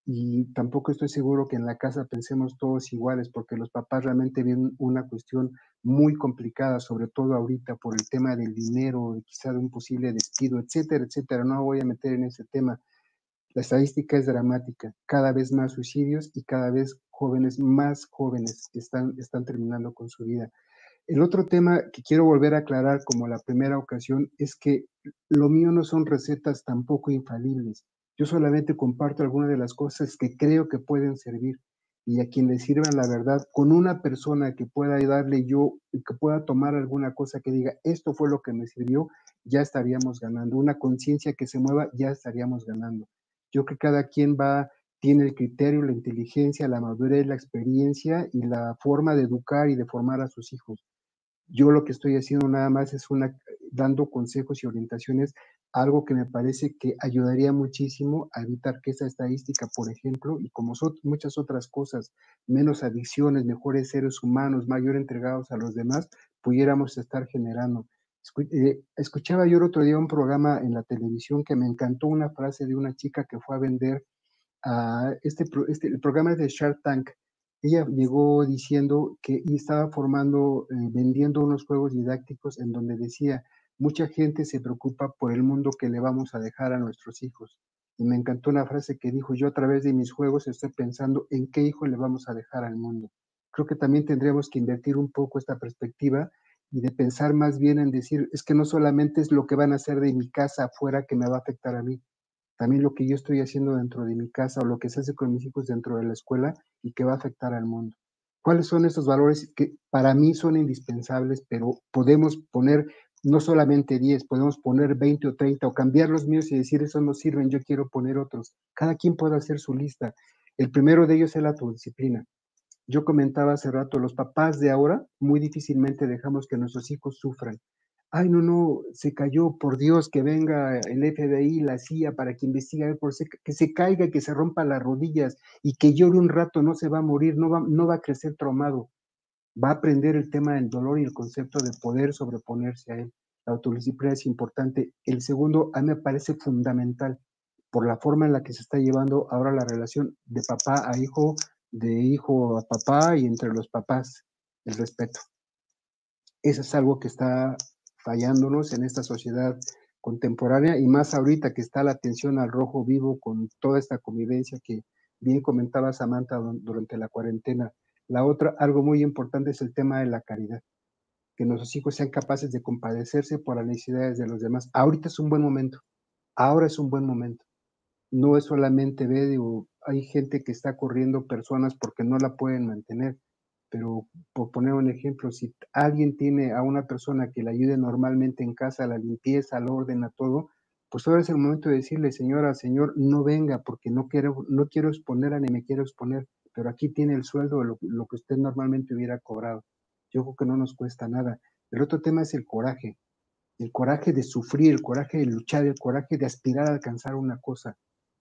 y tampoco estoy seguro que en la casa pensemos todos iguales, porque los papás realmente ven una cuestión muy complicada, sobre todo ahorita por el tema del dinero, quizá de un posible despido, etcétera, etcétera. No me voy a meter en ese tema. La estadística es dramática, cada vez más suicidios y cada vez jóvenes, más jóvenes están, están terminando con su vida. El otro tema que quiero volver a aclarar como la primera ocasión es que lo mío no son recetas tampoco infalibles. Yo solamente comparto algunas de las cosas que creo que pueden servir y a quien le sirvan la verdad, con una persona que pueda ayudarle yo y que pueda tomar alguna cosa que diga, esto fue lo que me sirvió, ya estaríamos ganando. Una conciencia que se mueva, ya estaríamos ganando. Yo creo que cada quien va, tiene el criterio, la inteligencia, la madurez, la experiencia y la forma de educar y de formar a sus hijos. Yo lo que estoy haciendo nada más es una, dando consejos y orientaciones, algo que me parece que ayudaría muchísimo a evitar que esa estadística, por ejemplo, y como son muchas otras cosas, menos adicciones, mejores seres humanos, mayor entregados a los demás, pudiéramos estar generando. Escuchaba yo el otro día un programa en la televisión que me encantó una frase de una chica que fue a vender a este, este el programa es de Shark Tank. Ella llegó diciendo que y estaba formando, eh, vendiendo unos juegos didácticos en donde decía, mucha gente se preocupa por el mundo que le vamos a dejar a nuestros hijos. Y me encantó una frase que dijo, yo a través de mis juegos estoy pensando en qué hijo le vamos a dejar al mundo. Creo que también tendríamos que invertir un poco esta perspectiva y de pensar más bien en decir, es que no solamente es lo que van a hacer de mi casa afuera que me va a afectar a mí, también lo que yo estoy haciendo dentro de mi casa o lo que se hace con mis hijos dentro de la escuela y que va a afectar al mundo. ¿Cuáles son esos valores que para mí son indispensables, pero podemos poner no solamente diez, podemos poner veinte o treinta o cambiar los míos y decir, esos no sirven, yo quiero poner otros? Cada quien puede hacer su lista. El primero de ellos es la autodisciplina. Yo comentaba hace rato, los papás de ahora muy difícilmente dejamos que nuestros hijos sufran. Ay, no, no, se cayó, por Dios, que venga el F B I, la C I A, para que investigue, por se, que se caiga, que se rompa las rodillas y que llore un rato, no se va a morir, no va, no va a crecer traumado. Va a aprender el tema del dolor y el concepto de poder sobreponerse a él. La autodisciplina es importante. El segundo, a mí me parece fundamental, por la forma en la que se está llevando ahora la relación de papá a hijo, de hijo a papá y entre los papás, el respeto. Eso es algo que está fallándonos en esta sociedad contemporánea y más ahorita que está la atención al rojo vivo con toda esta convivencia que bien comentaba Samantha durante la cuarentena. La otra, algo muy importante es el tema de la caridad, que nuestros hijos sean capaces de compadecerse por las necesidades de los demás. Ahorita es un buen momento, ahora es un buen momento. no es solamente ver, digo, hay gente que está corriendo personas porque no la pueden mantener, pero por poner un ejemplo, si alguien tiene a una persona que le ayude normalmente en casa a la limpieza, al orden, a todo, pues ahora es el momento de decirle, señora, señor, no venga porque no quiero, no quiero exponerla ni me quiero exponer, pero aquí tiene el sueldo de lo, lo que usted normalmente hubiera cobrado. Yo creo que no nos cuesta nada. El otro tema es el coraje, el coraje de sufrir, el coraje de luchar, el coraje de aspirar a alcanzar una cosa.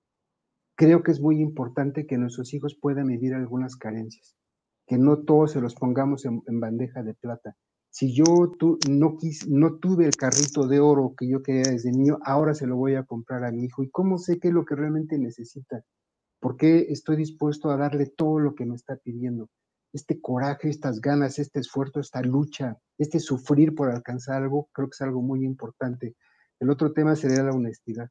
Creo que es muy importante que nuestros hijos puedan vivir algunas carencias, que no todos se los pongamos en, en bandeja de plata. Si yo tu, no, quis, no tuve el carrito de oro que yo quería desde niño, ahora se lo voy a comprar a mi hijo. ¿Y cómo sé qué es lo que realmente necesita? ¿Por qué estoy dispuesto a darle todo lo que me está pidiendo? Este coraje, estas ganas, este esfuerzo, esta lucha, este sufrir por alcanzar algo, creo que es algo muy importante. El otro tema sería la honestidad.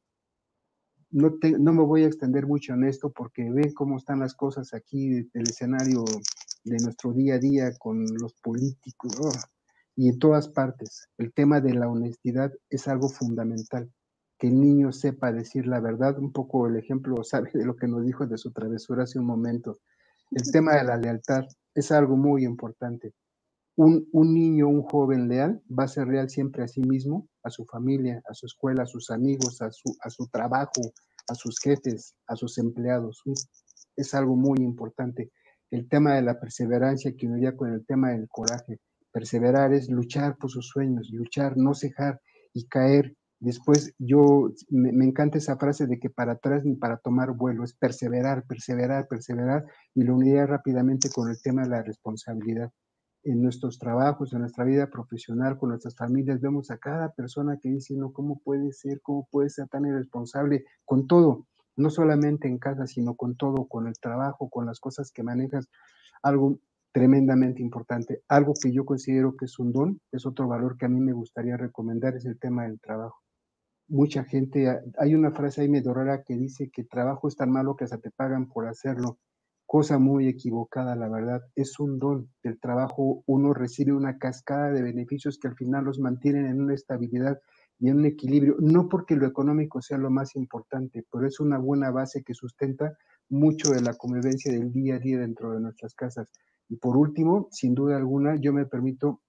No, te, no me voy a extender mucho en esto porque ven cómo están las cosas aquí del escenario de nuestro día a día con los políticos, oh, y en todas partes. El tema de la honestidad es algo fundamental. Que el niño sepa decir la verdad, un poco el ejemplo, sabe, de lo que nos dijo de su travesura hace un momento. El tema de la lealtad es algo muy importante. Un, un niño, un joven leal, va a ser leal siempre a sí mismo, a su familia, a su escuela, a sus amigos, a su, a su trabajo, a sus jefes, a sus empleados. Es algo muy importante. El tema de la perseverancia que uniría con el tema del coraje. Perseverar es luchar por sus sueños, luchar, no cejar y caer. Después yo, me, me encanta esa frase de que para atrás ni para tomar vuelo, es perseverar, perseverar, perseverar, y lo uniría rápidamente con el tema de la responsabilidad. En nuestros trabajos, en nuestra vida profesional, con nuestras familias, vemos a cada persona que dice, no, ¿cómo puede ser? ¿Cómo puede ser tan irresponsable? Con todo, no solamente en casa, sino con todo, con el trabajo, con las cosas que manejas, algo tremendamente importante. Algo que yo considero que es un don, es otro valor que a mí me gustaría recomendar, es el tema del trabajo. Mucha gente, hay una frase ahí medio rara que dice que trabajo es tan malo que hasta te pagan por hacerlo. Cosa muy equivocada, la verdad. Es un don. El trabajo, uno recibe una cascada de beneficios que al final los mantienen en una estabilidad y en un equilibrio. No porque lo económico sea lo más importante, pero es una buena base que sustenta mucho de la convivencia del día a día dentro de nuestras casas. Y por último, sin duda alguna, yo me permito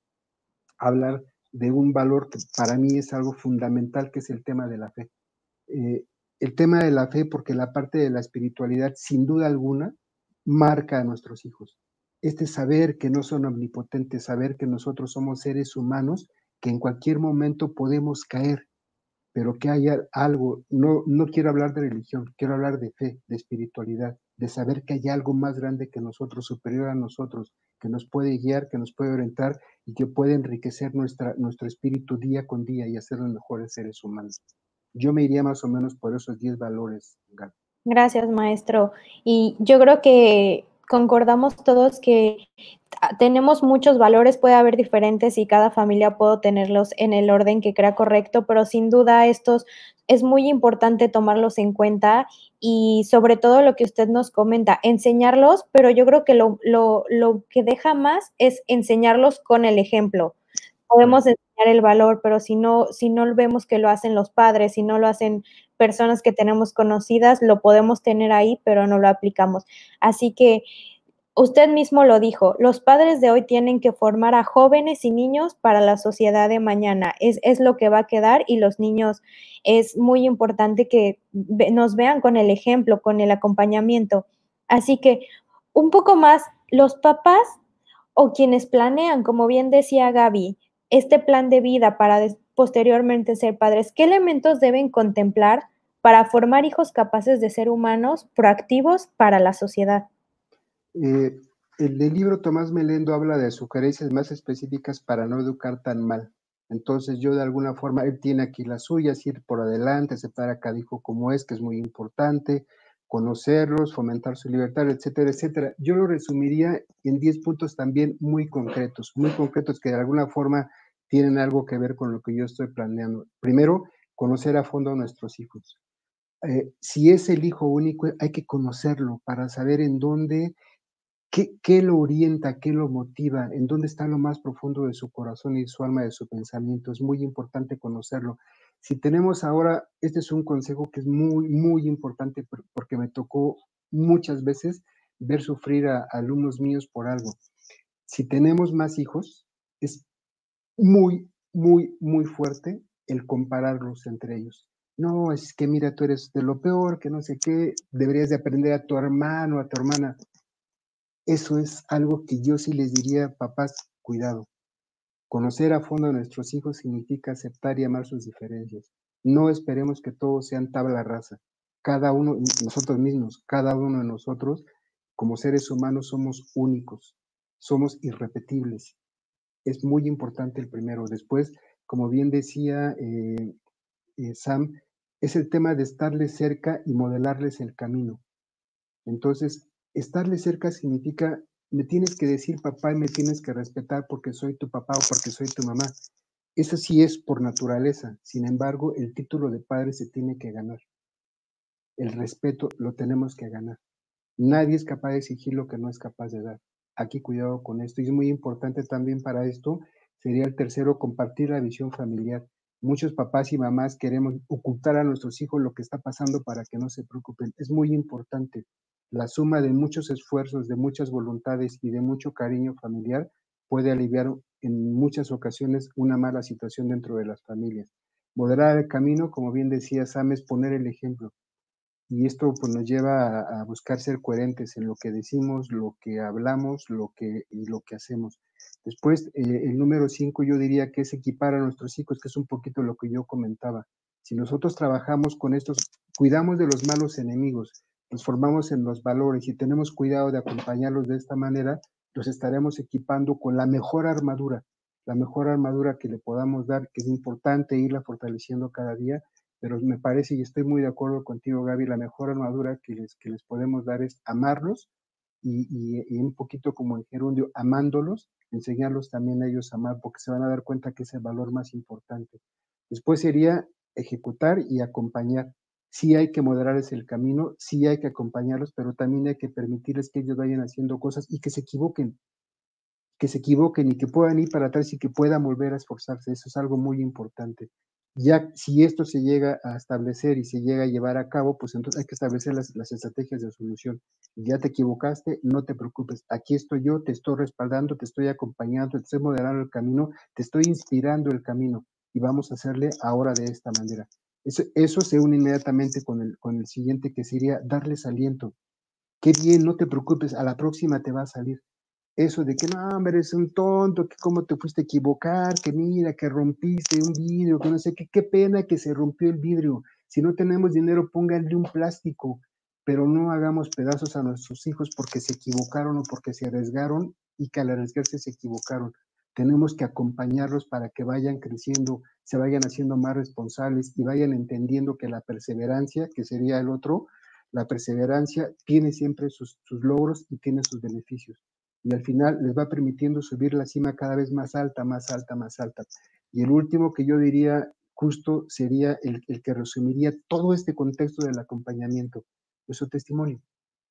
hablar de un valor que para mí es algo fundamental, que es el tema de la fe. Eh, el tema de la fe, porque la parte de la espiritualidad, sin duda alguna, marca a nuestros hijos. Este saber que no son omnipotentes, saber que nosotros somos seres humanos, que en cualquier momento podemos caer, pero que haya algo, no, no quiero hablar de religión, quiero hablar de fe, de espiritualidad, de saber que hay algo más grande que nosotros, superior a nosotros, que nos puede guiar, que nos puede orientar y que puede enriquecer nuestra, nuestro espíritu día con día y hacernos mejores seres humanos. Yo me iría más o menos por esos diez valores, Gaby. Gracias, maestro. Y yo creo que concordamos todos que tenemos muchos valores, puede haber diferentes y cada familia puede tenerlos en el orden que crea correcto, pero sin duda estos es muy importante tomarlos en cuenta y sobre todo lo que usted nos comenta, enseñarlos, pero yo creo que lo, lo, lo que deja más es enseñarlos con el ejemplo. Podemos enseñar el valor, pero si no, si no vemos que lo hacen los padres, si no lo hacen personas que tenemos conocidas, lo podemos tener ahí, pero no lo aplicamos. Así que usted mismo lo dijo, los padres de hoy tienen que formar a jóvenes y niños para la sociedad de mañana. Es, es lo que va a quedar y los niños es muy importante que nos vean con el ejemplo, con el acompañamiento. Así que un poco más, los papás o quienes planean, como bien decía Gaby, este plan de vida para posteriormente ser padres, ¿qué elementos deben contemplar para formar hijos capaces de ser humanos proactivos para la sociedad? Eh, el, el libro Tomás Melendo habla de sugerencias más específicas para no educar tan mal. Entonces yo de alguna forma, él tiene aquí las suyas, ir por adelante, aceptar a cada hijo como es, que es muy importante, conocerlos, fomentar su libertad, etcétera, etcétera. Yo lo resumiría en diez puntos también muy concretos, muy concretos que de alguna forma tienen algo que ver con lo que yo estoy planeando. Primero, conocer a fondo a nuestros hijos. Eh, si es el hijo único, hay que conocerlo para saber en dónde ¿Qué, ¿Qué lo orienta? ¿Qué lo motiva? ¿En dónde está lo más profundo de su corazón y su alma, de su pensamiento? Es muy importante conocerlo. Si tenemos ahora, este es un consejo que es muy, muy importante porque me tocó muchas veces ver sufrir a, a alumnos míos por algo. Si tenemos más hijos, es muy, muy, muy fuerte el compararlos entre ellos. No, es que mira, tú eres de lo peor, que no sé qué, deberías de aprender a tu hermano, a tu hermana. Eso es algo que yo sí les diría, papás, cuidado. Conocer a fondo a nuestros hijos significa aceptar y amar sus diferencias. No esperemos que todos sean tabla rasa. Cada uno, nosotros mismos, cada uno de nosotros, como seres humanos, somos únicos, somos irrepetibles. Es muy importante el primero. Después, como bien decía eh, eh, Sam, es el tema de estarles cerca y modelarles el camino. Entonces, estarle cerca significa, me tienes que decir papá y me tienes que respetar porque soy tu papá o porque soy tu mamá. Eso sí es por naturaleza. Sin embargo, el título de padre se tiene que ganar. El respeto lo tenemos que ganar. Nadie es capaz de exigir lo que no es capaz de dar. Aquí cuidado con esto. Y es muy importante también para esto, sería el tercero, compartir la visión familiar. Muchos papás y mamás queremos ocultar a nuestros hijos lo que está pasando para que no se preocupen. Es muy importante. La suma de muchos esfuerzos, de muchas voluntades y de mucho cariño familiar puede aliviar en muchas ocasiones una mala situación dentro de las familias. Moderar el camino, como bien decía Sam, es poner el ejemplo. Y esto pues, nos lleva a, a buscar ser coherentes en lo que decimos, lo que hablamos, lo que, y lo que hacemos. Después, eh, el número cinco yo diría que es equipar a nuestros hijos, que es un poquito lo que yo comentaba. Si nosotros trabajamos con estos, cuidamos de los malos enemigos, nos formamos en los valores y tenemos cuidado de acompañarlos de esta manera, los estaremos equipando con la mejor armadura, la mejor armadura que le podamos dar, que es importante irla fortaleciendo cada día, pero me parece, y estoy muy de acuerdo contigo, Gaby, la mejor armadura que les, que les podemos dar es amarlos y, y, y un poquito como en gerundio, amándolos, enseñarlos también a ellos a amar, porque se van a dar cuenta que es el valor más importante. Después sería ejecutar y acompañar. Sí hay que moderarles el camino, sí hay que acompañarlos, pero también hay que permitirles que ellos vayan haciendo cosas y que se equivoquen, que se equivoquen y que puedan ir para atrás y que puedan volver a esforzarse. Eso es algo muy importante. Ya si esto se llega a establecer y se llega a llevar a cabo, pues entonces hay que establecer las, las estrategias de solución. Ya te equivocaste, no te preocupes. Aquí estoy yo, te estoy respaldando, te estoy acompañando, te estoy moderando el camino, te estoy inspirando el camino y vamos a hacerle ahora de esta manera. Eso, eso se une inmediatamente con el, con el siguiente, que sería darles aliento. Qué bien, no te preocupes, a la próxima te va a salir. Eso de que no, hombre, eres un tonto, que cómo te fuiste a equivocar, que mira, que rompiste un vidrio, que no sé qué, qué pena que se rompió el vidrio. Si no tenemos dinero, pónganle un plástico, pero no hagamos pedazos a nuestros hijos porque se equivocaron o porque se arriesgaron y que al arriesgarse se equivocaron. Tenemos que acompañarlos para que vayan creciendo, se vayan haciendo más responsables y vayan entendiendo que la perseverancia, que sería el otro, la perseverancia tiene siempre sus, sus logros y tiene sus beneficios. Y al final les va permitiendo subir la cima cada vez más alta, más alta, más alta. Y el último que yo diría justo sería el, el que resumiría todo este contexto del acompañamiento, de su testimonio.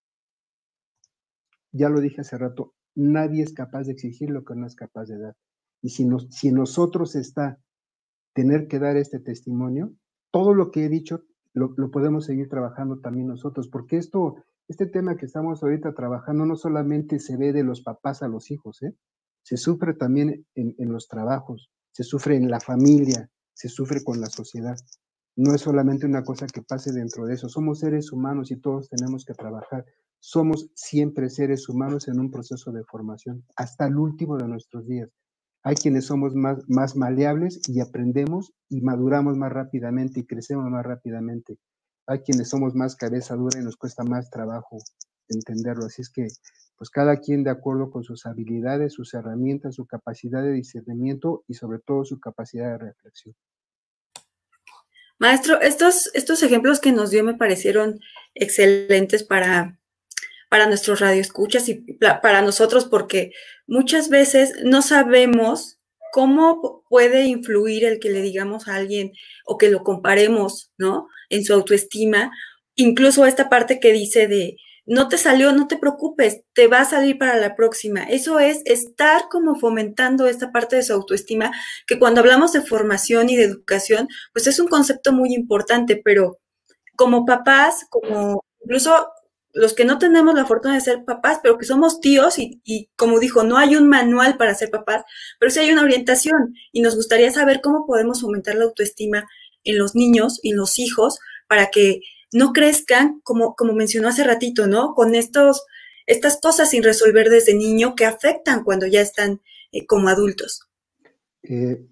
Ya lo dije hace rato, nadie es capaz de exigir lo que no es capaz de dar. Y si, nos, si en nosotros está tener que dar este testimonio, todo lo que he dicho lo, lo podemos seguir trabajando también nosotros, porque esto... Este tema que estamos ahorita trabajando no solamente se ve de los papás a los hijos, ¿eh? Se sufre también en, en los trabajos, se sufre en la familia, se sufre con la sociedad. No es solamente una cosa que pase dentro de eso. Somos seres humanos y todos tenemos que trabajar. Somos siempre seres humanos en un proceso de formación, hasta el último de nuestros días. Hay quienes somos más, más maleables y aprendemos y maduramos más rápidamente y crecemos más rápidamente. Hay quienes somos más cabeza dura y nos cuesta más trabajo entenderlo. Así es que, pues cada quien de acuerdo con sus habilidades, sus herramientas, su capacidad de discernimiento y sobre todo su capacidad de reflexión. Maestro, estos, estos ejemplos que nos dio me parecieron excelentes para, para nuestros radioescuchas y para nosotros, porque muchas veces no sabemos cómo puede influir el que le digamos a alguien o que lo comparemos, ¿no?, en su autoestima. Incluso esta parte que dice de, no te salió, no te preocupes, te va a salir para la próxima. Eso es estar como fomentando esta parte de su autoestima, que cuando hablamos de formación y de educación, pues es un concepto muy importante, pero como papás, como incluso los que no tenemos la fortuna de ser papás, pero que somos tíos y, y como dijo, no hay un manual para ser papás, pero sí hay una orientación y nos gustaría saber cómo podemos fomentar la autoestima en los niños y en los hijos para que no crezcan, como, como mencionó hace ratito, ¿no? Con estos, estas cosas sin resolver desde niño que afectan cuando ya están eh, como adultos. Eh,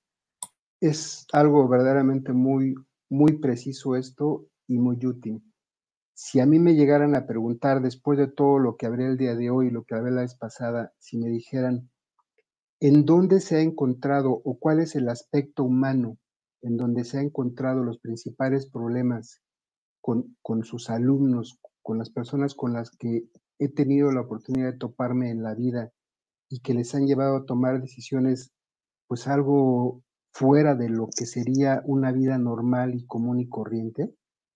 es algo verdaderamente muy, muy preciso esto y muy útil. Si a mí me llegaran a preguntar, después de todo lo que hablé el día de hoy, lo que hablé la vez pasada, si me dijeran, ¿en dónde se ha encontrado o cuál es el aspecto humano en donde se han encontrado los principales problemas con, con sus alumnos, con las personas con las que he tenido la oportunidad de toparme en la vida y que les han llevado a tomar decisiones, pues algo fuera de lo que sería una vida normal y común y corriente?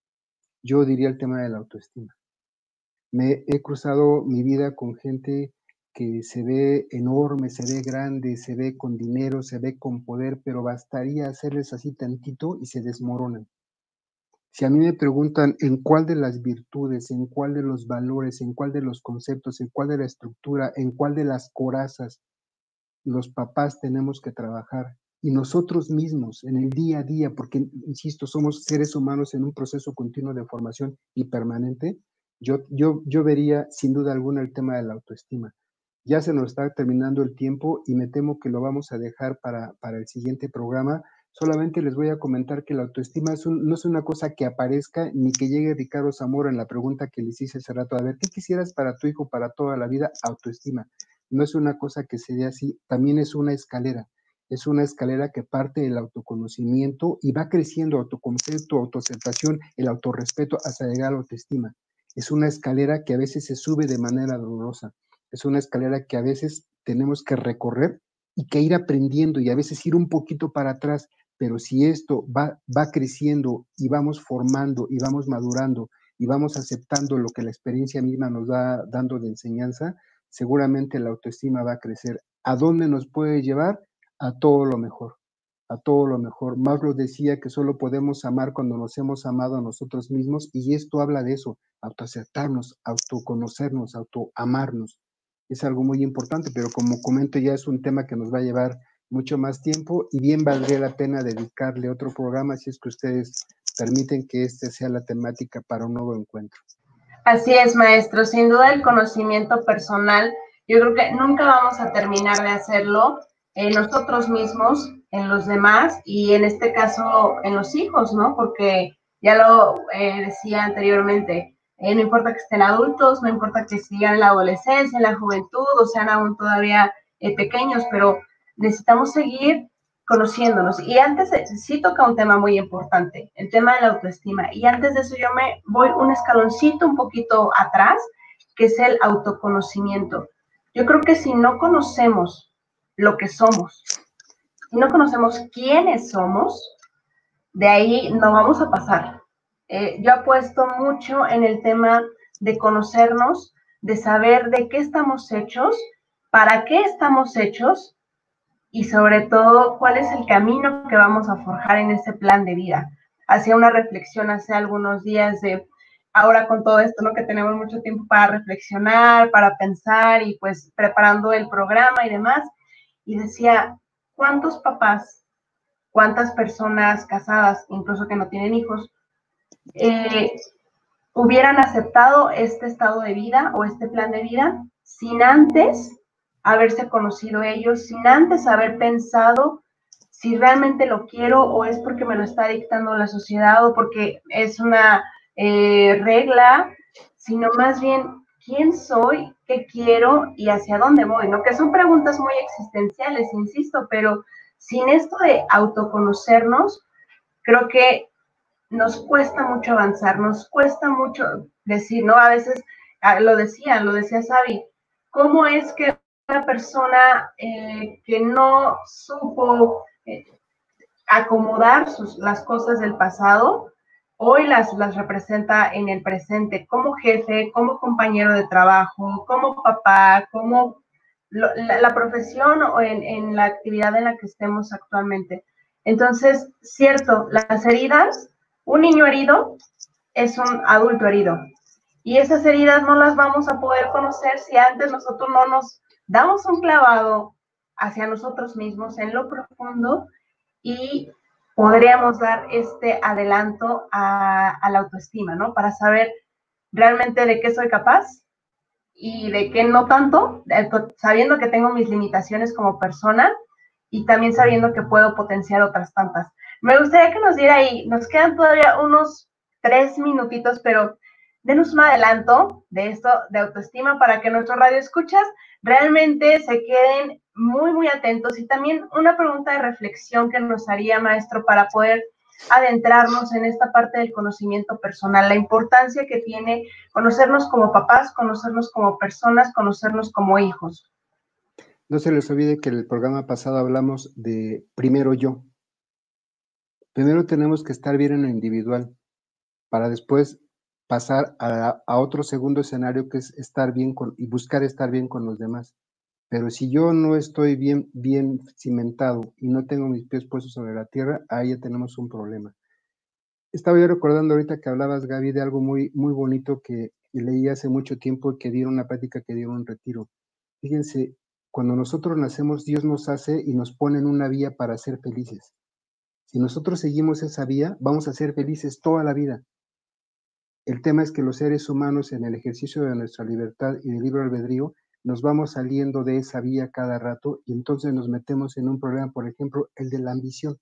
Yo diría el tema de la autoestima. Me he cruzado mi vida con gente que se ve enorme, se ve grande, se ve con dinero, se ve con poder, pero bastaría hacerles así tantito y se desmoronan. Si a mí me preguntan en cuál de las virtudes, en cuál de los valores, en cuál de los conceptos, en cuál de la estructura, en cuál de las corazas los papás tenemos que trabajar, y nosotros mismos en el día a día, porque, insisto, somos seres humanos en un proceso continuo de formación y permanente, yo, yo, yo vería sin duda alguna el tema de la autoestima. Ya se nos está terminando el tiempo y me temo que lo vamos a dejar para, para el siguiente programa. Solamente les voy a comentar que la autoestima es un, no es una cosa que aparezca ni que llegue Ricardo Zamora en la pregunta que les hice hace rato. A ver, ¿qué quisieras para tu hijo para toda la vida? Autoestima. No es una cosa que se dé así, también es una escalera. Es una escalera que parte del autoconocimiento y va creciendo autoconcepto, autoaceptación, el autorrespeto hasta llegar a la autoestima. Es una escalera que a veces se sube de manera dolorosa. Es una escalera que a veces tenemos que recorrer y que ir aprendiendo y a veces ir un poquito para atrás, pero si esto va, va creciendo y vamos formando y vamos madurando y vamos aceptando lo que la experiencia misma nos va dando de enseñanza, seguramente la autoestima va a crecer. ¿A dónde nos puede llevar? A todo lo mejor, a todo lo mejor. Maslow decía que solo podemos amar cuando nos hemos amado a nosotros mismos y esto habla de eso, autoaceptarnos, autoconocernos, autoamarnos. Es algo muy importante, pero como comento ya es un tema que nos va a llevar mucho más tiempo y bien valdría la pena dedicarle otro programa si es que ustedes permiten que este sea la temática para un nuevo encuentro. Así es, maestro. Sin duda el conocimiento personal, yo creo que nunca vamos a terminar de hacerlo en nosotros mismos, en los demás y en este caso en los hijos, ¿no? Porque ya lo eh, decía anteriormente, eh, no importa que estén adultos, no importa que sigan en la adolescencia, en la juventud o sean aún todavía eh, pequeños, pero necesitamos seguir conociéndonos. Y antes de, sí toca un tema muy importante, el tema de la autoestima. Y antes de eso yo me voy un escaloncito un poquito atrás, que es el autoconocimiento. Yo creo que si no conocemos lo que somos, si no conocemos quiénes somos, de ahí no vamos a pasar. Eh, yo apuesto mucho en el tema de conocernos, de saber de qué estamos hechos, para qué estamos hechos, y sobre todo, cuál es el camino que vamos a forjar en ese plan de vida. Hacía una reflexión hace algunos días de, ahora con todo esto, ¿no? Que tenemos mucho tiempo para reflexionar, para pensar y pues preparando el programa y demás, y decía, ¿cuántos papás, cuántas personas casadas, incluso que no tienen hijos, eh, hubieran aceptado este estado de vida o este plan de vida sin antes haberse conocido ellos, sin antes haber pensado si realmente lo quiero o es porque me lo está dictando la sociedad o porque es una eh, regla, sino más bien quién soy, qué quiero y hacia dónde voy, ¿no? Que son preguntas muy existenciales, insisto, pero sin esto de autoconocernos, creo que nos cuesta mucho avanzar, nos cuesta mucho decir, ¿no? A veces, lo decía, lo decía Sabi, ¿cómo es que una persona eh, que no supo eh, acomodar sus, las cosas del pasado, hoy las, las representa en el presente, como jefe, como compañero de trabajo, como papá, como lo, la, la profesión o en, en la actividad en la que estemos actualmente. Entonces, cierto, las heridas, un niño herido es un adulto herido. Y esas heridas no las vamos a poder conocer si antes nosotros no nos damos un clavado hacia nosotros mismos en lo profundo y podríamos dar este adelanto a, a la autoestima, ¿no? Para saber realmente de qué soy capaz y de qué no tanto, sabiendo que tengo mis limitaciones como persona y también sabiendo que puedo potenciar otras tantas. Me gustaría que nos diera ahí, nos quedan todavía unos tres minutitos, pero denos un adelanto de esto, de autoestima, para que nuestros radioescuchas realmente se queden muy, muy atentos. Y también una pregunta de reflexión que nos haría, maestro, para poder adentrarnos en esta parte del conocimiento personal, la importancia que tiene conocernos como papás, conocernos como personas, conocernos como hijos. No se les olvide que en el programa pasado hablamos de primero yo. Primero tenemos que estar bien en lo individual, para después pasar a, a otro segundo escenario, que es estar bien con, y buscar estar bien con los demás. Pero si yo no estoy bien, bien cimentado y no tengo mis pies puestos sobre la tierra, ahí ya tenemos un problema. Estaba yo recordando ahorita que hablabas, Gaby, de algo muy, muy bonito que leí hace mucho tiempo y que dieron una plática, que dieron un retiro. Fíjense, cuando nosotros nacemos, Dios nos hace y nos pone en una vía para ser felices. Si nosotros seguimos esa vía, vamos a ser felices toda la vida. El tema es que los seres humanos, en el ejercicio de nuestra libertad y del libre albedrío, nos vamos saliendo de esa vía cada rato y entonces nos metemos en un problema, por ejemplo, el de la ambición.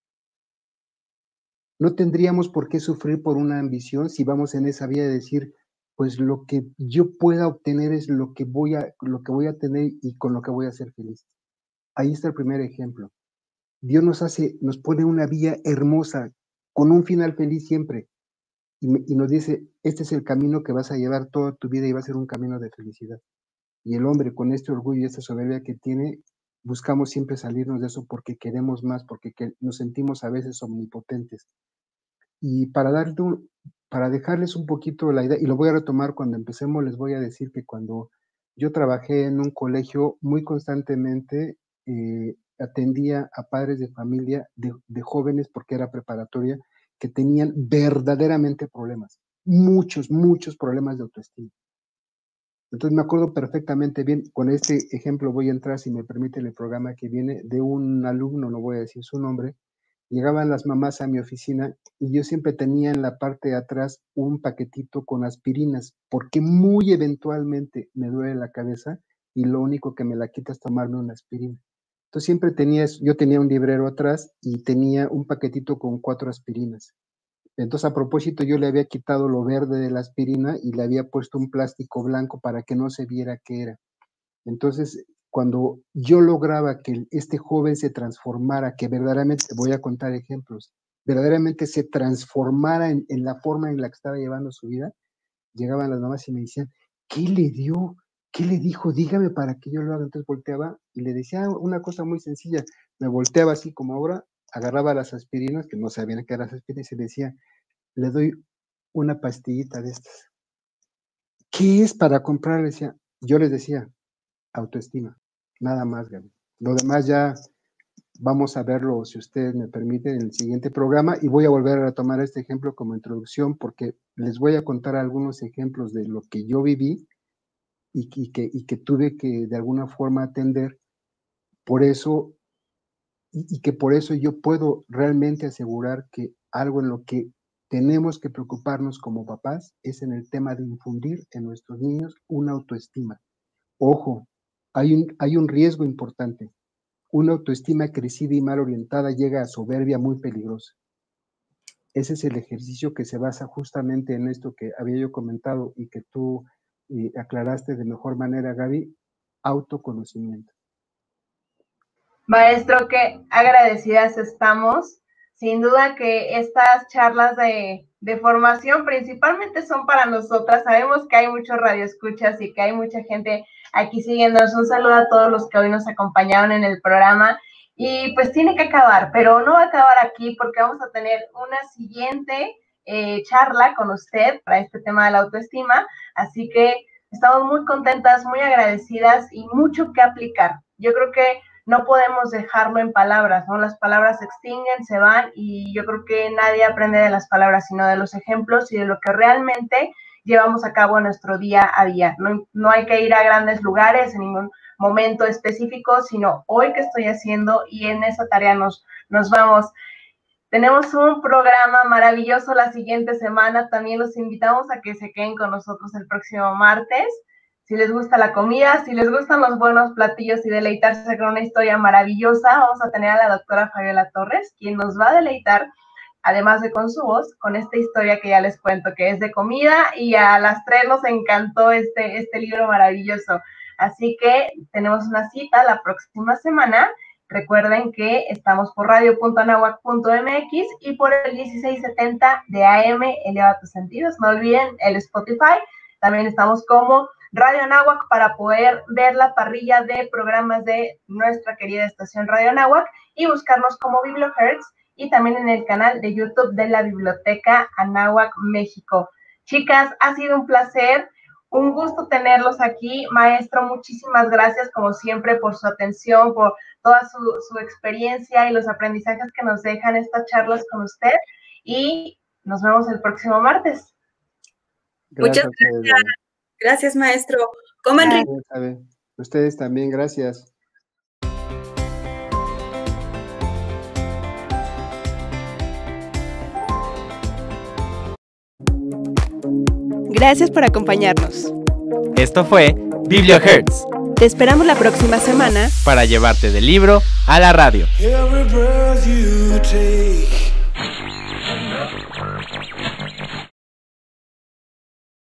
No tendríamos por qué sufrir por una ambición si vamos en esa vía de decir, pues lo que yo pueda obtener es lo que voy a, lo que voy a tener y con lo que voy a ser feliz. Ahí está el primer ejemplo. Dios nos hace, nos pone una vía hermosa, con un final feliz siempre. Y, y nos dice, este es el camino que vas a llevar toda tu vida y va a ser un camino de felicidad. Y el hombre, con este orgullo y esta soberbia que tiene, buscamos siempre salirnos de eso porque queremos más, porque que nos sentimos a veces omnipotentes. Y para, darte un, para dejarles un poquito la idea, y lo voy a retomar cuando empecemos, les voy a decir que cuando yo trabajé en un colegio muy constantemente, eh, atendía a padres de familia, de, de jóvenes, porque era preparatoria, que tenían verdaderamente problemas, muchos, muchos problemas de autoestima. Entonces me acuerdo perfectamente bien, con este ejemplo voy a entrar, si me permiten, el programa que viene, de un alumno, no voy a decir su nombre. Llegaban las mamás a mi oficina y yo siempre tenía en la parte de atrás un paquetito con aspirinas, porque muy eventualmente me duele la cabeza y lo único que me la quita es tomarme una aspirina. Entonces siempre tenía, yo tenía un librero atrás y tenía un paquetito con cuatro aspirinas. Entonces, a propósito, yo le había quitado lo verde de la aspirina y le había puesto un plástico blanco para que no se viera qué era. Entonces, cuando yo lograba que este joven se transformara, que verdaderamente, voy a contar ejemplos, verdaderamente se transformara en, en la forma en la que estaba llevando su vida, llegaban las mamás y me decían, ¿qué le dio? ¿Qué le dijo? Dígame para que yo lo haga. Entonces volteaba y le decía una cosa muy sencilla. Me volteaba así como ahora, agarraba las aspirinas, que no sabían qué eran las aspirinas, y le decía, le doy una pastillita de estas. ¿Qué es para comprar? Le decía, yo les decía, autoestima, nada más, Gaby. Lo demás ya vamos a verlo, si ustedes me permiten, en el siguiente programa, y voy a volver a tomar este ejemplo como introducción porque les voy a contar algunos ejemplos de lo que yo viví y, y, que, y que tuve que de alguna forma atender. Por eso, y, y que por eso yo puedo realmente asegurar que algo en lo que tenemos que preocuparnos como papás es en el tema de infundir en nuestros niños una autoestima. Ojo, hay un, hay un riesgo importante. Una autoestima crecida y mal orientada llega a soberbia muy peligrosa. Ese es el ejercicio que se basa justamente en esto que había yo comentado y que tú eh, aclaraste de mejor manera, Gaby, autoconocimiento. Maestro, qué agradecidas estamos. Sin duda que estas charlas de, de formación principalmente son para nosotras. Sabemos que hay muchos radioescuchas y que hay mucha gente aquí siguiéndonos. Un saludo a todos los que hoy nos acompañaron en el programa. Y pues tiene que acabar, pero no va a acabar aquí porque vamos a tener una siguiente eh, charla con usted para este tema de la autoestima, así que estamos muy contentas, muy agradecidas y mucho que aplicar. Yo creo que no podemos dejarlo en palabras, ¿no? Las palabras se extinguen, se van, y yo creo que nadie aprende de las palabras, sino de los ejemplos y de lo que realmente llevamos a cabo en nuestro día a día. No, no hay que ir a grandes lugares en ningún momento específico, sino hoy qué estoy haciendo, y en esa tarea nos, nos vamos. Tenemos un programa maravilloso la siguiente semana. También los invitamos a que se queden con nosotros el próximo martes. Si les gusta la comida, si les gustan los buenos platillos y deleitarse con una historia maravillosa, vamos a tener a la doctora Fabiola Torres, quien nos va a deleitar, además de con su voz, con esta historia que ya les cuento, que es de comida, y a las tres nos encantó este, este libro maravilloso. Así que tenemos una cita la próxima semana. Recuerden que estamos por radio punto anahuac punto m x y por el dieciséis setenta de A M, eleva tus sentidos. No olviden el Spotify. También estamos como Radio Anáhuac para poder ver la parrilla de programas de nuestra querida estación Radio Anáhuac y buscarnos como BiblioHertz, y también en el canal de YouTube de la Biblioteca Anáhuac México. Chicas, ha sido un placer. Un gusto tenerlos aquí. Maestro, muchísimas gracias como siempre por su atención, por toda su, su experiencia y los aprendizajes que nos dejan estas charlas con usted, y nos vemos el próximo martes. Gracias. Muchas gracias. Gracias, maestro. Coman rico. Ustedes también, gracias. Gracias por acompañarnos. Esto fue BiblioHertz. Te esperamos la próxima semana para llevarte del libro a la radio. Every breath you take.